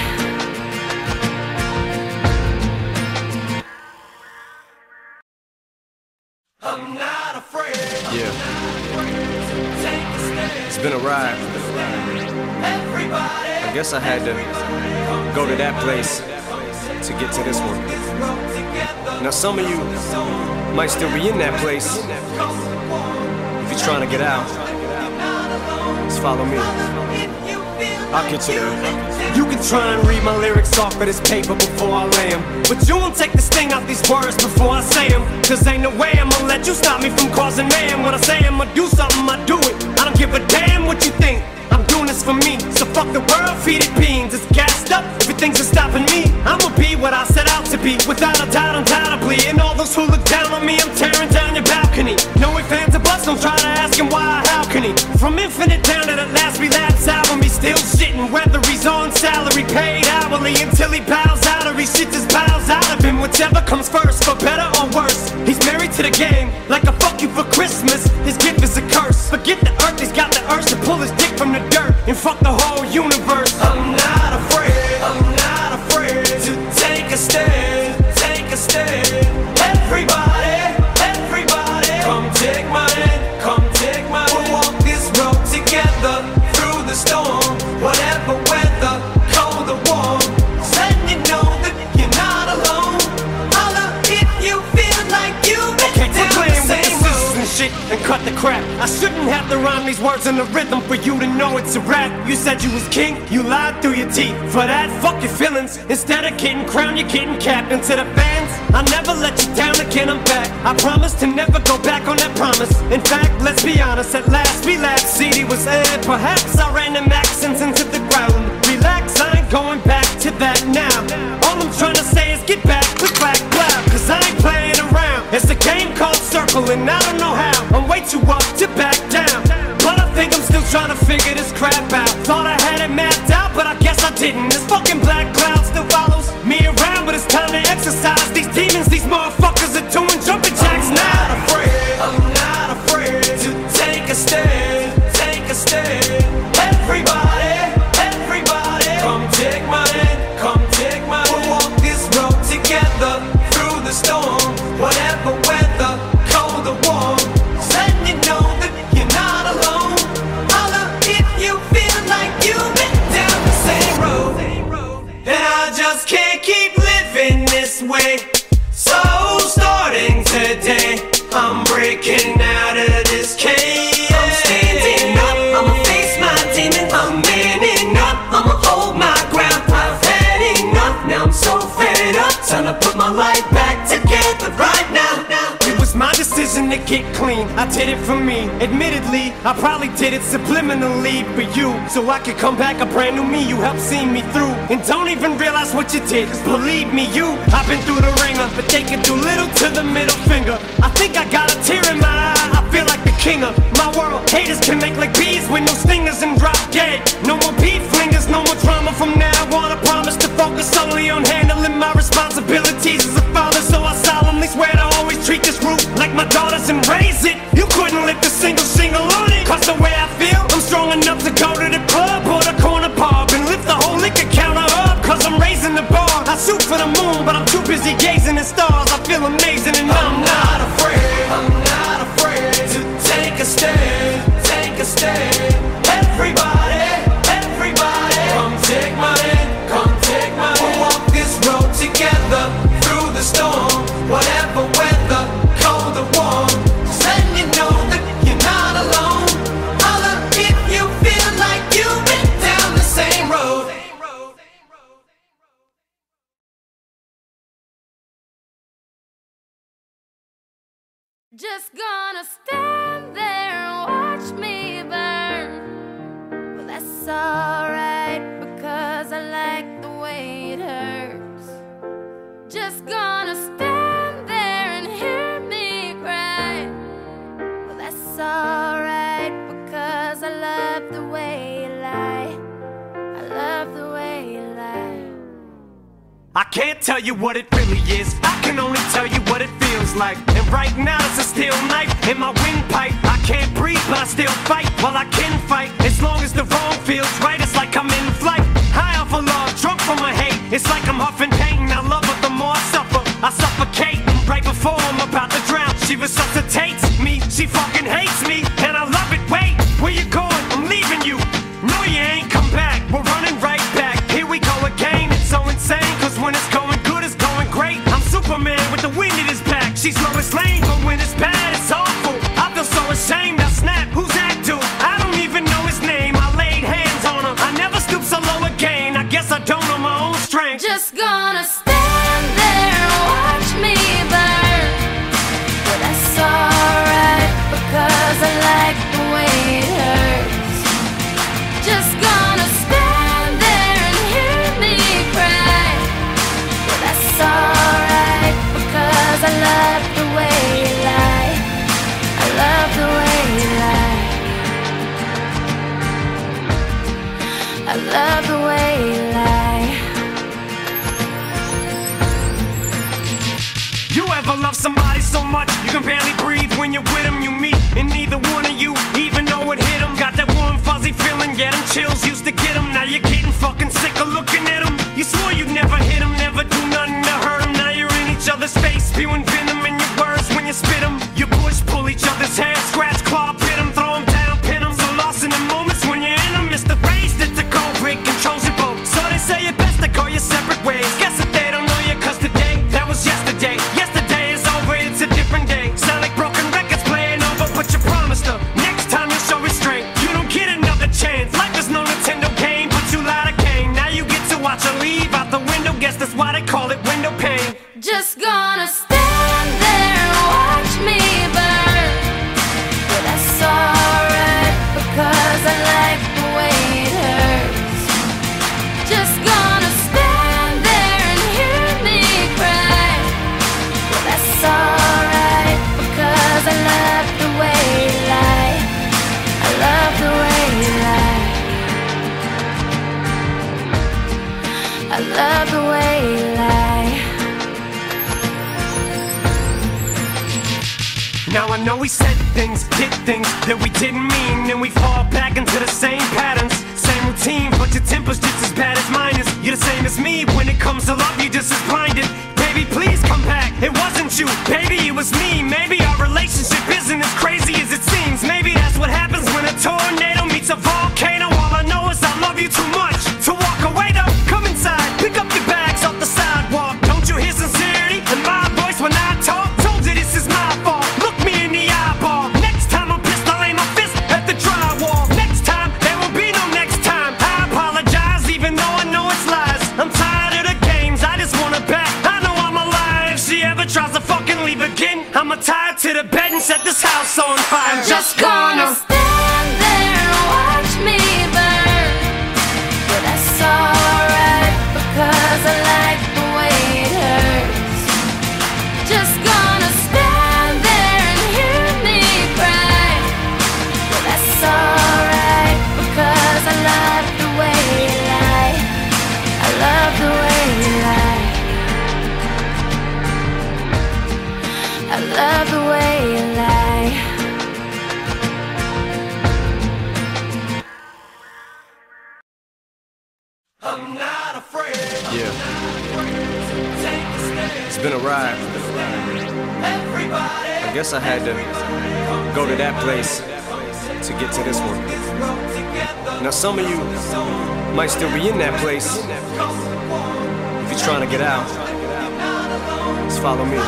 I'm not afraid. Yeah. It's been a ride. I guess I had to go to that place to get to this one. Now some of you might still be in that place. If you're trying to get out, just follow me. I'll get you there. You can try and read my lyrics off of this paper before I lay 'em, but you won't take the sting out these words before I say 'em. Cause ain't no way I'ma let you stop me from causing mayhem. When I say I'ma do something, I do it. I don't give a damn what you think. I'm doing this for me, so fuck the world, feed it beans. It's gassed up, everything's just stopping me. I'ma be what I set out to be, without a doubt, undoubtedly. And all those who look down on me, I'm tearing down your balcony. No ifs, ands, or buts, don't try to ask him why or how can he. From Infinite down to the last relapse album, he's still shitting, whether he's on salary, paid hourly, until he bows out or he shit just bows out of him. Whichever comes first, for better or worse. He's married to the game, like a fuck you for Christmas. His gift is a curse. Forget the earth, he's got the urge to pull his dick from the dirt and fuck the whole universe. I'm not afraid, I'm not afraid to take a stand, take a stand. Everybody, everybody, come take my hand, come take my hand. We'll walk this road together through the storm, whatever weather, cold or warm. Just letting you know that you're not alone. Holla if you feel like you've been down the same road. And shit and cut the crap. I shouldn't have to rhyme these words in the rhythm for you to know it's a rap. You said you was king, you lied through your teeth. For that, fuck your feelings. Instead of getting crowned, you're getting capped. And to the fans, I never let you down again, I'm back. I promise to never go back on that promise. In fact, let's be honest, at last we laughed. CD was aired, perhaps I ran them accents into the ground. Relax, I ain't going back to that now. All I'm trying to say is get back, click, clack, clap. Cause I ain't playing around. It's a game called Circle and I don't know how. I'm way too up to back down, but I think I'm still trying to figure this crap out. Thought I had it mapped out, but I guess I didn't. This fucking black cloud still follows me around, but it's time to exercise these demons. These motherfuckers are doing jumping jacks now. I'm not afraid to take a stand, take a stand. Everybody, everybody, way. So starting today, I'm breaking out of this cage. I'm standing up, I'ma face my demon. I'm manning up, I'ma hold my ground. I've had enough, now I'm so fed up. Time to put my life back together right now. It was my decision to get clean, I did it for me. Admittedly, I probably did it subliminally for you, so I could come back a brand new me. You helped see me through, and don't even realize what you did, cause believe me, I've been through the ringer, but they can do little to the middle finger. I think I got a tear in my eye, I feel like the king of my world. Haters can make like bees with no stingers and drop dead. No more beef flingers, no more drama from now on. I promise to focus solely on handling my responsibilities as a father, so I solemnly swear to always treat this roof like my daughters and raise it. You couldn't lift a single shingle on it, cause the way I feel, I'm strong enough to go to the club or the corner pub and lift the whole liquor counter up, cause I'm raising the bar. I shoot for the moon, but I'm too busy gazing at stars. I feel amazing and I'm not afraid. I'm not afraid to take a stand, take a stand. Everybody, everybody, come take my hand, come take my hand. We'll walk this road together through the storm, whatever weather, cold or warm. Just letting you know that you're not alone. Holla if you feel like you've been down the same road. Just gonna stand there and watch me burn. Well, that's alright, because I like the way it hurts. Just gonna stand there and hear me cry. Well, that's alright, because I love the way you lie. I love the way you lie. I can't tell you what it really is, I can only tell you what it feels like. And right now it's a steel knife in my windpipe. I can't breathe but I still fight, while I can fight. As long as the wrong feels right, it's like I'm in flight. High off of love, drunk from my hate. It's like I'm huffing pain, I love her the more I suffer. I suffocate, right before I'm about to drown. She resuscitates me, she fucking hates me, and I love it. Wait, where you going? I'm leaving you. No, you ain't come back, we're running right back. Here we go again, it's so insane, cause when it's going good, it's going great. I'm Superman with the wind in his back. She's Lois Lane, but when it's bad, it's awful. I feel so ashamed, I snap, who's that dude? I don't even know his name, I laid hands on him. I never stoop so low again, I guess I don't know my own strength. Just gonna stand there and watch me burn. But that's alright, because I like the way it hurts. Just gonna stand there and hear me cry. But that's alright, because I love the way you lie. I love the way you lie. I love the way you lie. You ever love somebody so much you can barely breathe when you're with them? You meet and neither one of you even know it hit them. Got that warm fuzzy feeling, yeah, them chills used to get them. Now you're getting fucking sick of looking at them. You swore you'd never hit them, never do nothing to hurt them. Now you're in each other's face, spewing venom in your words when you spit them. You push, pull each other's hair, scratch, claw, pit them, throw them down, pin them. So lost in the moments when you're in them, it's the race that the cold break controls your boat. So they say it best to go your separate ways. Guess that they don't know you, cause today, that was yesterday. Yesterday is over, it's a different day. Sound like broken records playing over, but you promised her next time you'll show restraint. You don't get another chance, life is no Nintendo game, but you lied again. Now you get to watch her leave out the window, guess that's why they call it window pane. Just gonna stand there and watch me burn. But that's alright, because I like the way it hurts. Just gonna stand there and hear me cry. But that's alright, because I love the way you lie. I love the way you lie. I love the way you lie. Now I know we said things, did things that we didn't mean, and we fall back into the same patterns, same routine, but your temper's just as bad as mine is. You're the same as me, when it comes to love, you're just as blinded. Baby, please come back, it wasn't you, baby, it was me. Maybe our relationship isn't as crazy as it seems. Maybe that's what happens when a tornado meets a volcano. All I know is I love you too much to walk away though. Come inside, pick up your bags off the sidewalk. Don't you hear sincere? again. I'ma tie it to the bed and set this house on fire. I'm just gonna stand there and watch me burn. But that's alright, because I like the way it hurts. Just gonna stand there and hear me cry. But that's alright, because I love the way you lie. I love the way you lie. I love the way you lie. I'm not afraid. Yeah. It's been a ride. I guess I had to go to that place to get to this one. Now some of you might still be in that place. If you're trying to get out, just follow me.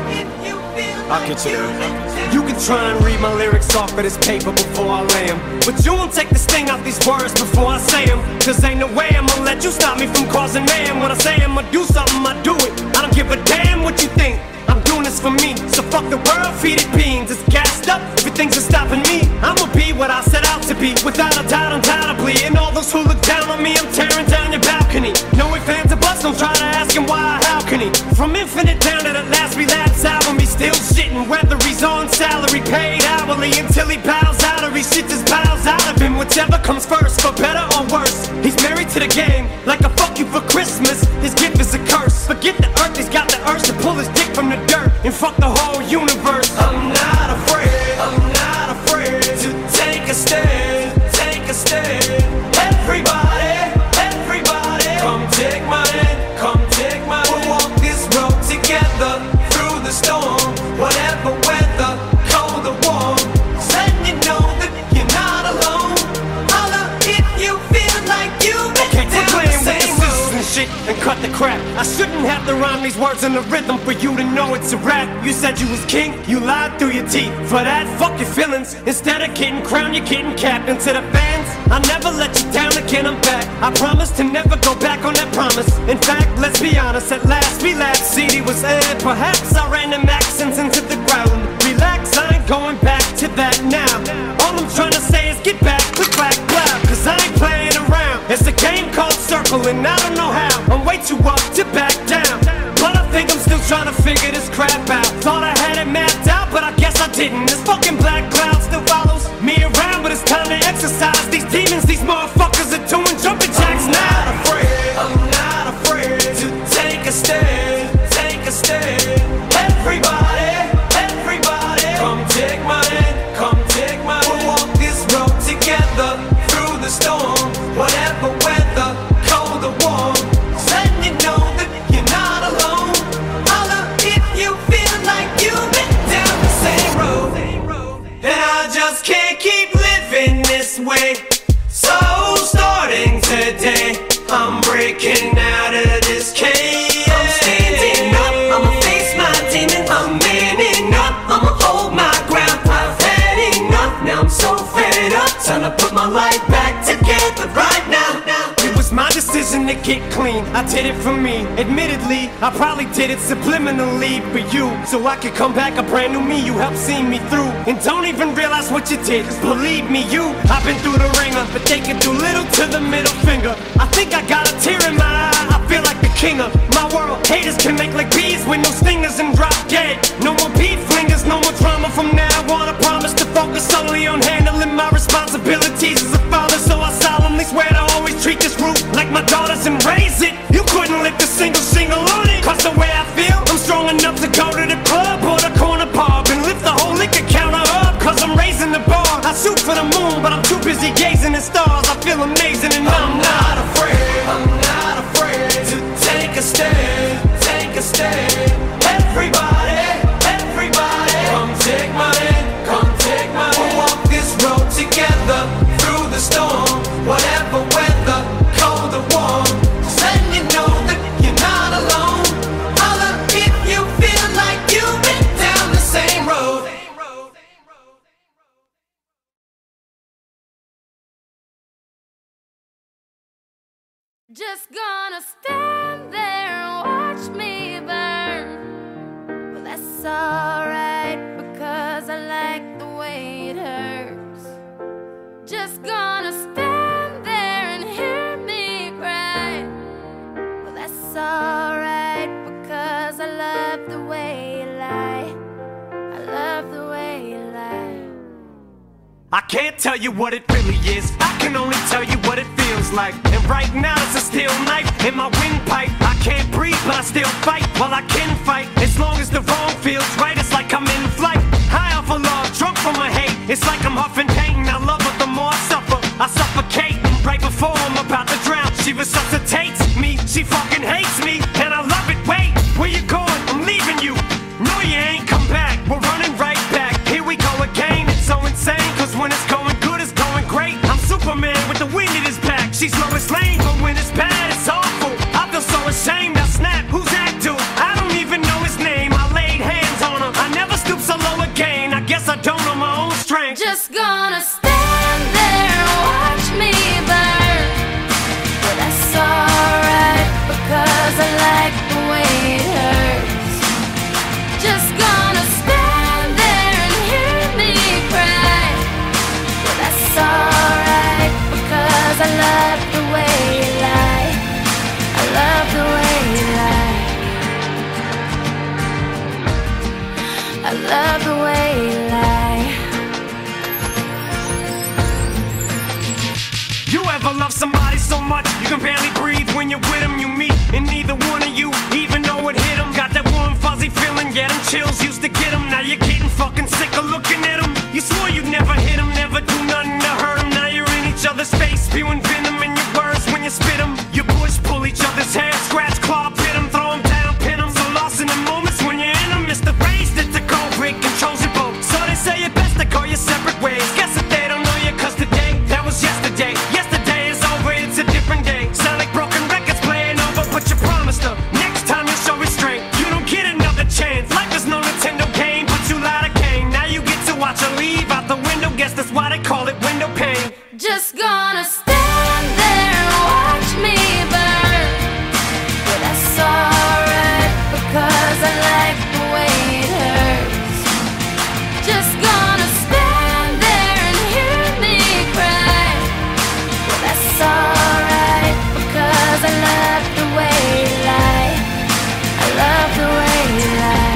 I'll get you there. You can try and read my lyrics off of this paper before I lay 'em, but you won't take the sting out these words before I say 'em. Cause ain't no way I'ma let you stop me from causing mayhem. When I say I'ma do something, I do it. I don't give a damn what you think. I'm doing this for me, so fuck the world, feed it beans. It's gassed up, everything's just stopping me. I'ma be what I set out to be, without a doubt, undoubtedly. And all those who look down on me, I'm tearing down your balcony. No ifs, ands, or buts, don't try to ask him why or how can he. From Infinite down to the last relapse album, he's still shitting, whether he's on salary, paid hourly, until he bows out or he shit just bows out of him. Whichever comes first, for better or worse. He's married to the game, like a fuck you for Christmas. His gift is a curse. Forget the earth, he's got the urge to pull his dick from the dirt and fuck the whole universe. I'm not afraid, I'm not afraid to take a stand, take a stand. Everybody, everybody, come take my hand, come take my hand. We'll walk this road together through the storm, whatever weather, cold or warm. Letting you know that you're not alone. Holla if you feel like you've been down the same road. Shit and cut the crap. I shouldn't have to rhyme these words in the rhythm for you to know it's a rap. You said you was king, you lied through your teeth. For that, fuck your feelings. Instead of getting crowned, you're getting capped. And to the fans, I never let you down again, I'm back. I promise to never go back on that promise. In fact, let's be honest, at last we laughed. CD was aired, perhaps I ran them accents into the ground. Relax, I ain't going back to that now. All I'm trying to say is get back, click, clack, clap. Cause I ain't playing around. It's a game called Circle and I don't know how. I'm way too up to back down, but I think I'm still trying to figure this crap out. Thought I had it mapped out, but I guess I didn't. This fucking black cloud still follows me around, but it's time to exercise these demons. These motherfuckers are doing jumping jacks now. I'm not afraid to take a stand, take a stand. Everybody, everybody, come take my hand, come take my hand. We'll walk this road together through the storm, whatever weather, cold or warm. Letting you know that you're not alone. Holla if you feel like you've been down the same road. And I just can't keep living this way. So starting today, I'm breaking out of this cage. I'm standing up, I'ma face my demon. I'm manning up, I'ma hold my ground. I've had enough, now I'm so fed up. Time to put my life back together right now. It was my decision to get clean, I did it for me. Admittedly, I probably did it subliminally for you, so I could come back a brand new me. You helped see me through, and don't even realize what you did. Cause believe me, I've been through the ringer, but they can do little to the middle finger. I think I got a tear in my eye, I feel like the king of my world. Haters can make like bees with no stingers and drop dead. No more beat flingers, no more drama from now on. I promise to focus solely on handling my responsibilities as a father. So I solemnly swear to always treat this roof like my daughters and raise it. You couldn't lift a single shingle on it. Cause the way I feel, I'm strong enough to go to the club or the corner pub and lift the whole liquor counter up. Cause I'm raising the bar. I shoot for the moon, but I'm too busy gazing at stars. I feel amazing and I'm not afraid. I'm not afraid to take a stand, take a stand. Everybody, everybody, come take my hand, come take my hand. We'll walk this road together through the storm, whatever weather, cold or warm. Just letting you know that you're not alone. Holla if you feel like you've been down the same road. Just gonna stand there and watch me burn. Well, that's alright. that's alright, because I love the way you lie. I love the way you lie. I can't tell you what it really is, I can only tell you what it feels like. And right now it's a steel knife in my windpipe. I can't breathe but I still fight, while I can fight. As long as the wrong feels right, it's like I'm in flight. High off of love, drunk from my hate, it's like I'm huffing pain. I love her the more I suffer, I suffocate. Right before I'm about to drown, she resuscitates me. She fucking hates me, and I love it. Wait, where you going? I'm leaving you. No, you ain't come back, we're running right back. Here we go again, it's so insane, cause when it's going good, it's going great. I'm Superman with the wind in his back. She's Lois Lane, but when it's bad, it's awful. I feel so ashamed, I snap, who's that dude? I don't even know his name, I laid hands on him. I never stoop so low again, I guess I don't know my own strength. Just gonna stand there and watch me burn. But that's alright, because I like the way it hurts. Just gonna stand there and hear me cry. But that's alright, because I love the way you lie. I love the way you lie. I love the way you lie. You ever love somebody so much you can barely breathe when you're with them? You meet and neither one of you even know it hit them. Got that warm fuzzy feeling, yeah, them chills used to get them. Now you're getting fucking sick of looking at them. You swore you'd never hit them, never do nothing to hurt them. Now you're in each other's face, spewing venom in your words when you spit them. You push, pull each other's hair, scratch, claw, pit them, throw them down, pin them. So lost in the moments when you're in them, it's the race that's the cold break controls your boat. So they say it best to go your separate ways. Guess that they don't know you, cause today, that was yesterday. Yesterday is over, it's a different day. Sound like broken records playing over, but you promised her next time you'll show restraint. You don't get another chance. Life is no Nintendo game, but you lied again. Now you get to watch her leave out the window. Guess that's why they call it window pane. Just gonna stand there and watch me burn. But that's alright, because I like the way it hurts. Just gonna stand there and hear me cry. But that's alright, because I love the way you lie. I love the way you lie.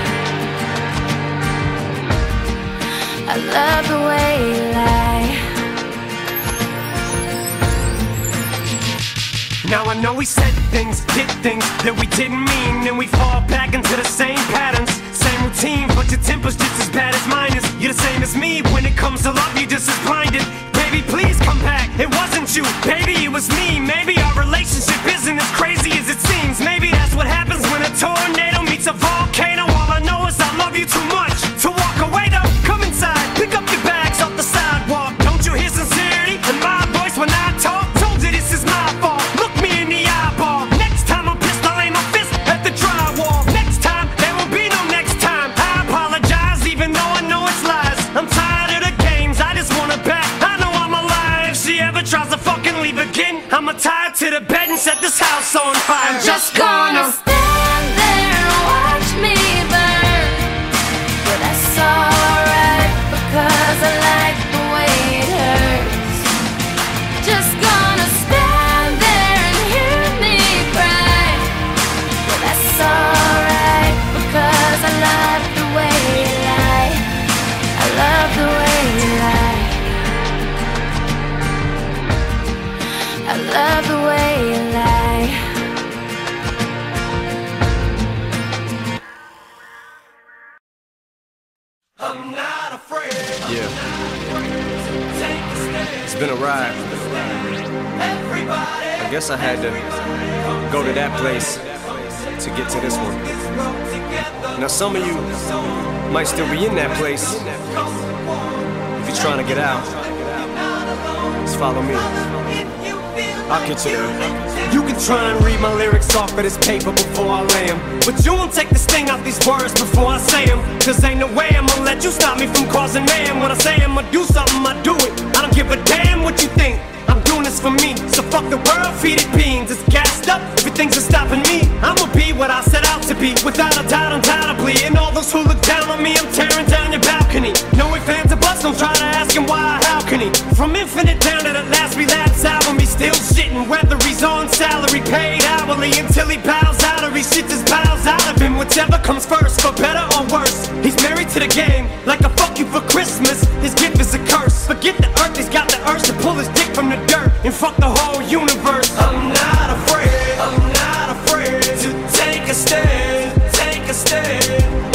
I love the way you lie. Now I know we said things, did things that we didn't mean, and we fall back into the same patterns, same routine, but your temper's just as bad as mine is. You're the same as me, when it comes to love, you're just as blinded. Baby, please come back, it wasn't you, baby, it was me. Maybe our relationship isn't as crazy as it seems. Maybe that's what happens when a tornado meets a volcano. All I know is I love you too much to walk away though. Come inside, pick up your bags off the sidewalk. Don't you hear sincerity in my voice when I talk? Told you this is my fault, look me in the eyeball. Next time I'm pissed, I'll aim my fist at the drywall. Next time, there will be no next time. I apologize even though I know it's lies. I'm tired of the games, I just want her back. I know I'm alive, if she ever tries to fucking leave again, I'ma tie her to the bed and set this house on fire. I'm just gonna stand there and watch me burn. But that's alright, because I like the way it hurts. Just gonna stand there and hear me cry. But that's alright, because I love the way you lie. I love the way you lie. I love the way you lie. I'm not afraid. Yeah. It's been a ride. I guess I had to go to that place to get to this one. Now some of you might still be in that place. If you're trying to get out, just follow me. I'll get you there. You can try and read my lyrics off of this paper before I lay them, but you won't take the sting out these words before I say them. Cause ain't no way I'ma let you stop me from causing mayhem. When I say I'ma do something, I do it. I don't give a damn what you think, I'm doing this for me. So fuck the world, feed it beans. It's gassed up, everything's just stopping me. I'ma be what I set out to be, without a doubt, undoubtedly. And all those who look down on me, I'm tearing down your balcony. No ifs, ands, or buts, don't try to ask him why or how can he. From Infinite down to the last relapse album, he's still shitting. Whether he's on salary, paid hourly, slowly until he bows out or he shits his bowels out of him. Whichever comes first, for better or worse. He's married to the game, like a fuck you for Christmas. His gift is a curse. Forget the earth, he's got the urge to pull his dick from the dirt and fuck the whole universe. I'm not afraid to take a stand, take a stand.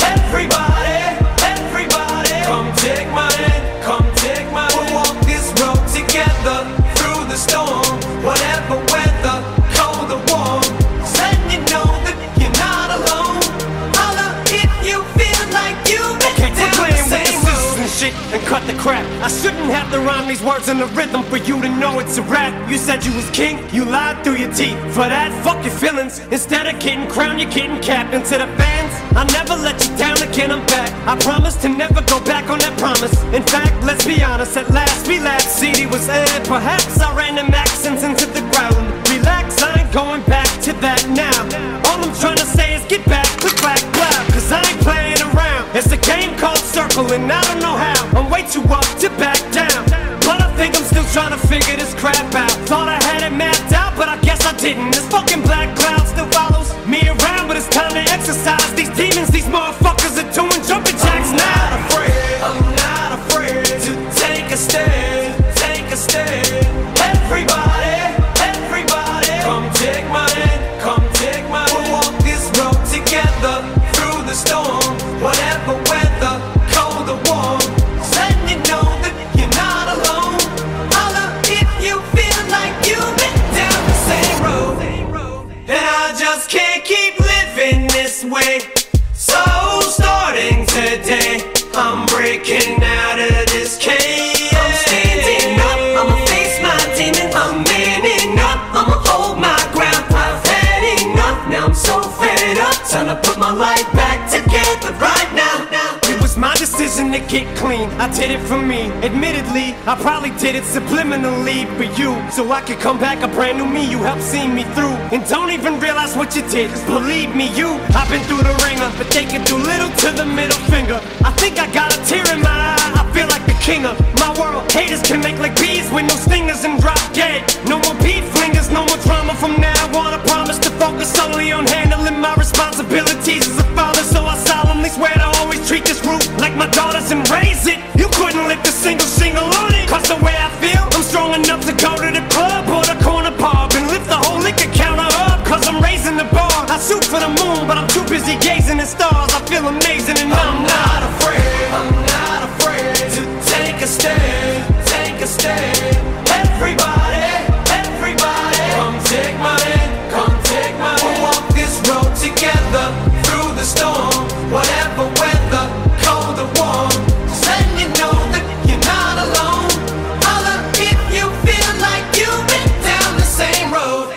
Everybody, come take my hand, come take my hand. We'll walk this road together through the storm, whatever weather, cold or warm. Letting you know that you're not alone. Holla if you feel like you've been down the same road. And shit and cut the crap. I shouldn't have to rhyme these words in the rhythm for you to know it's a rap. You said you was king, you lied through your teeth. For that, fuck your feelings. Instead of getting crowned, you're getting capped. And to the fans, I never let you down again, I'm back. I promise to never go back on that promise. In fact, let's be honest, at last we laughed. CD was aired, perhaps I ran them accents into the ground. Relax, I ain't going back to that now. All I'm trying to say is get back, click, clack, clap. Cause I ain't playing around. It's a game called Circle and I don't know how. I'm way too up to back down, but I think I'm still trying to figure this crap out. Thought I had it mapped out, but I guess I didn't. This fucking black cloud still follows me around, but it's time to exercise these demons. These motherfuckers are doing jumping jacks now. I'm not afraid to take a stand, take a stand. Everybody, come take my hand, come take my hand. We'll walk this road together through the storm, whatever weather, cold or warm. Letting you know that you're not alone. Holla if you feel like you've been down the same road. And I just can't keep living this way. So starting today, I'm breaking out of this cage. I'm standing up, I'ma face my demon. I'm manning up, I'ma hold my ground. I've had enough, now I'm so fed up. Time to put my life back together right now. It was my decision to get clean, I did it for me. Admittedly, I probably did it subliminally for you, so I could come back a brand new me. You helped see me through, and don't even realize what you did. Cause believe me, I've been through the ringer, but they can do little to the middle finger. I think I got a tear in my eye, I feel like the king of my world. Haters can make like bees with no stingers and drop dead. No more beef flingers, no more drama from now on. I promise to focus solely on handling my responsibilities as a father. So I solemnly swear to always treat this group like my daughters and raise it. You couldn't lift a single shingle on it. Cause the way I feel, I'm strong enough to go to the club or the corner pub and lift the whole liquor counter up. Cause I'm raising the bar. I shoot for the moon, but I'm too busy gazing at stars. I feel amazing and I'm not afraid to take a stand, take a stand. Everybody, come take my hand, come take my hand. We'll walk this road together through the storm, whatever weather, cold or warm. Just letting you know that you're not alone. Holla if you feel like you've been down the same road.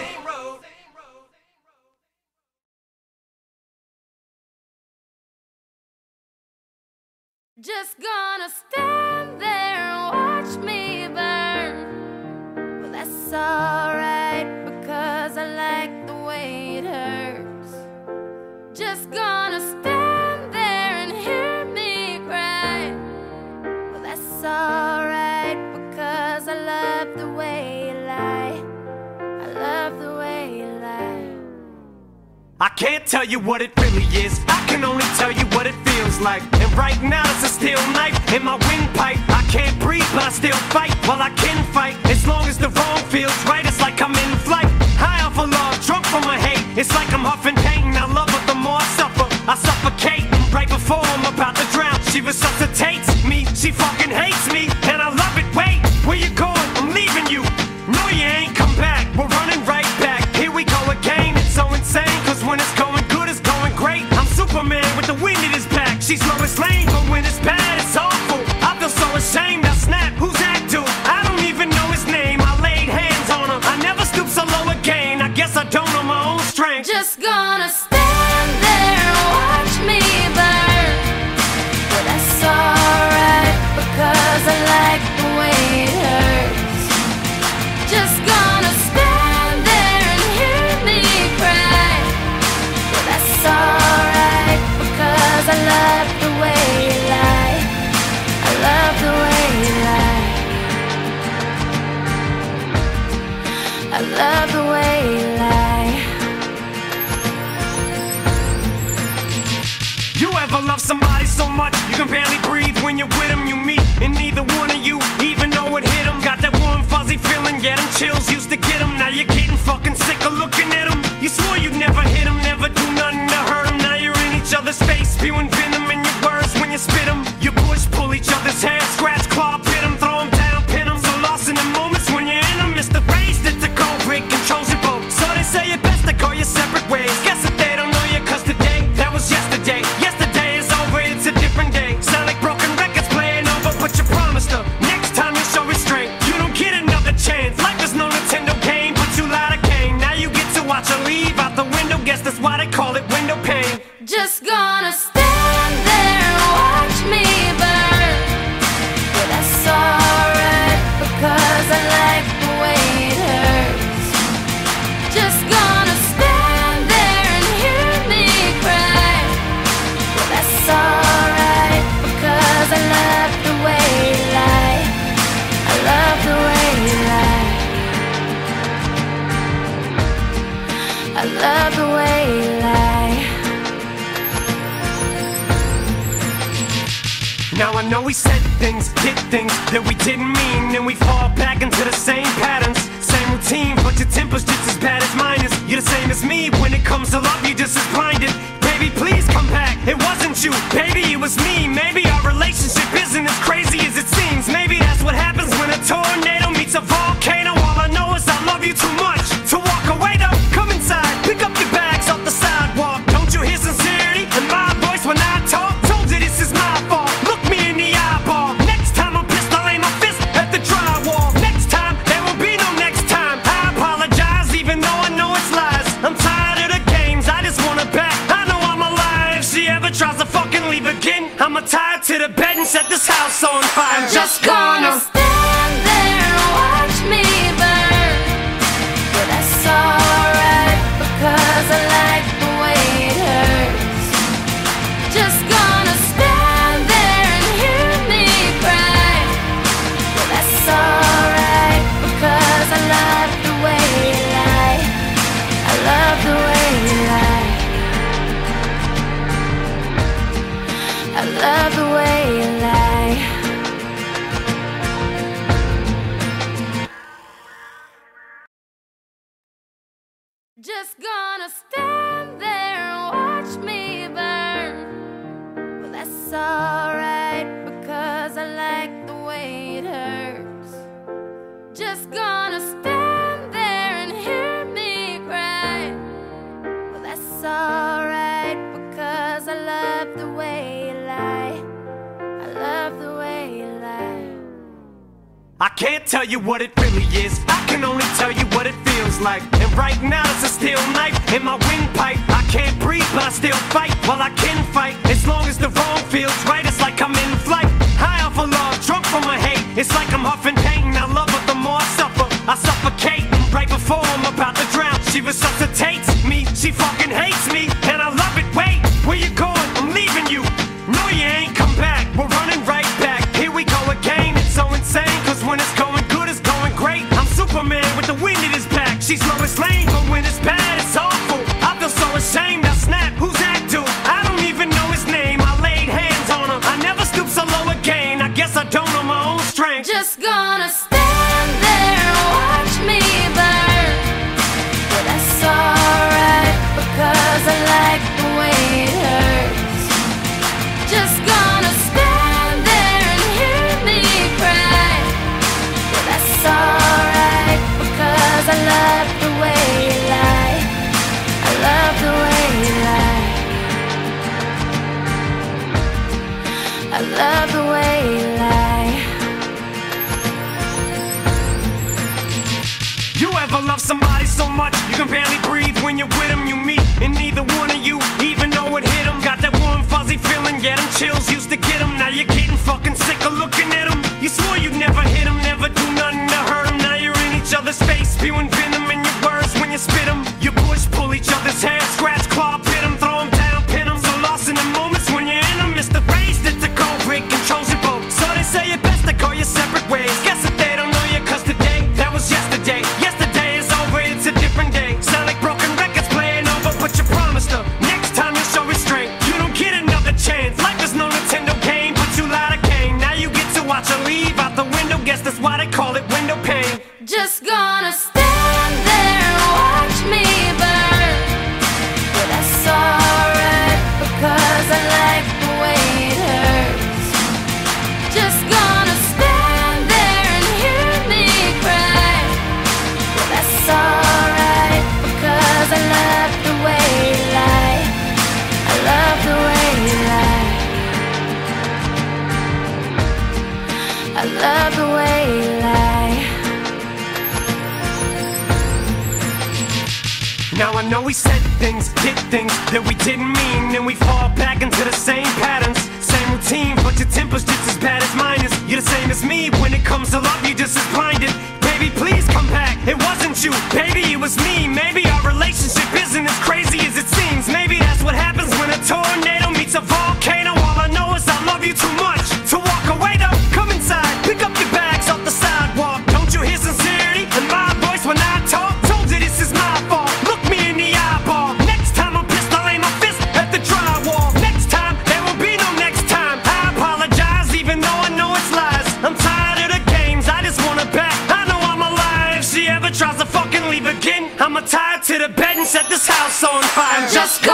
Just gonna stand there and watch me burn. Well, that's alright, because I like the way it hurts. Just gonna stand there and hear me cry. Well, that's alright, because I love the way you lie. I love the way you lie. I can't tell you what it really is, I can only tell you what it feels like. And right now it's a steel knife in my windpipe. I can't breathe but I still fight, while I can fight. As long as the wrong feels right, it's like I'm in flight. High off of love, drunk from my hate. It's like I'm huffing pain, I love her the more I suffer. I suffocate, right before I'm about to drown. She resuscitates me, she fucking hates me, and I love it. Wait, where you going? I'm leaving you. No, you ain't come back, we're running right back. Here we go again, it's so insane. Cause when it's going good, it's going great. I'm Superman with the wind in his back. She's Lois Lane, but when it's bad, it's awful. I feel so ashamed, I snap, who's that dude? I don't even know his name, I laid hands on him. I never stoop so low again, I guess I don't know my own strength. Just gonna stand there and watch me burn. But that's alright, because I like the way it hurts. Just gonna stand there and hear me cry. But that's alright, because I love the way you lie. I love the way you lie. I love the way you lie. love somebody so much you can barely breathe when you're with them? You meet, and neither one of you even know it hit them. Got that warm fuzzy feeling, yeah, them chills used to get them. Now you're getting fucking sick of looking at them. You swore you'd never hit them, never do nothing to hurt them. Now you're in each other's face, spewing venom in your words when you spit them. You push, pull each other's hair, scratch, claw, pit them, throw them down, pin them. So lost in the moments when you're in them, it's the race that the cold break controls your boat. So they say it best to go your separate ways. Guess that they don't know you, cause today, that was yesterday. Yesterday is over, it's a different day. Sound like broken records playing over, but you promised her next time you'll show restraint. You don't get another chance. Life is no Nintendo game, but you lied again. Now you get to watch her leave out the window. Guess that's why they call it window pane. Just gonna stand there and watch me burn. But that's alright, because I like the way it hurts. Just gonna stand there and hear me cry. But that's alright, because I love the way you lie. I love the way you lie. I love the way you lie. Now I know we said things, did things that we didn't mean, and we fall back into the same patterns, same routine, but your temper's just as bad as mine is. You're the same as me, when it comes to love you're just as blinded. Baby, please come back, it wasn't you, baby, it was me. Maybe our relationship isn't as crazy as it seems. Maybe that's what happens when a tornado meets a volcano. All I know is I love you too much to walk away though. Come inside, pick up your bags off the sidewalk. Don't you hear sincerity in my voice when I talk? Told you this is my fault, look me in the eyeball. Next time I'm pissed, I'll aim my fist at the drywall. Next time, there will be no next time. I apologize even though I know it's lies. I'm tired of the games, I just want her back. I know I'm alive, if she ever tries to fucking leave again, I'ma tie her to the bed and set this house on fire. I'm just gonna stand there and watch me burn. But that's alright, because I like the way it hurts. Just gonna stand there and hear me cry. But that's alright, because I love the way you lie. I love the way you lie. I love the way you lie. Just gonna stand there and watch me burn. Well, that's alright, because I like the way it hurts. Just gonna stand there and hear me cry. Well, that's alright, because I love the way you lie. I love the way you lie. I can't tell you what it really is, I can only tell you what it feels like. And right now it's a steel knife in my windpipe. I can't breathe but I still fight, while I can fight. As long as the wrong feels right, it's like I'm in flight. High off of love, drunk from my hate. It's like I'm huffing pain, I love her the more I suffer. I suffocate, right before I'm about to drown. She resuscitates me, she fucking hates me, and I love it. Wait, where you going? I'm leaving you. No, you ain't come back, we're running right back. Here we go again, it's so insane, cause when it's going good, it's going great. I'm Superman with the wind in his back. She's Lois Lane, but when it's bad, it's awful. I feel so ashamed, I snap, who's that dude? I don't even know his name, I laid hands on him. I never stoop so low again, I guess I don't know my own strength. Just gonna stand there and watch me burn. But that's alright, because I like the way it hurts. Just gonna stand there and hear me cry. But that's alright, because I love the way you lie. I love the way you lie. I love the way you lie. You ever love somebody so much you can barely breathe when you're with them? You meet, and neither one of you even know it hit them. Got that warm fuzzy feeling, yeah, them chills used to get them. Now you're getting fucking sick of looking at them. You swore you'd never hit them, never do nothing to hurt them. Now you're in each other's face, spewing venom in your words when you spit them. You push, pull each other's hair, scratch, claw, pit them, throw them down, pin them. So lost in the moments when you're in them, it's the race that the cold break controls your boat. So they say it best to go your separate ways. Guess that they don't know you, cause today, that was yesterday. Yesterday is over, it's a different day. Sound like broken records playing over, but you promised her next time you'll show restraint. You don't get another chance. things, did things that we didn't mean, and we fall back into the same patterns, same routine, but your temper's just as bad as mine is. You're the same as me, when it comes to love, you're just as blinded. Baby, please come back, it wasn't you, baby, it was me. Maybe our relationship isn't as crazy as it seems. Maybe that's what happens when a tornado meets a volcano. All I know is I love you too much to walk away though. Come inside, pick up your bags off the sidewalk. Don't you hear sincerity in my voice when I talk? Told you this is my fault, look me in the eyeball. Next time I'm pissed, I'll aim my fist at the drywall. Next time, there will be no next time. I apologize even though I know it's lies. I'm tired of the games, I just want it back. I know I'm alive, if she ever tries to fucking leave again, I'ma tie her to the bed and set this house on fire. Just go.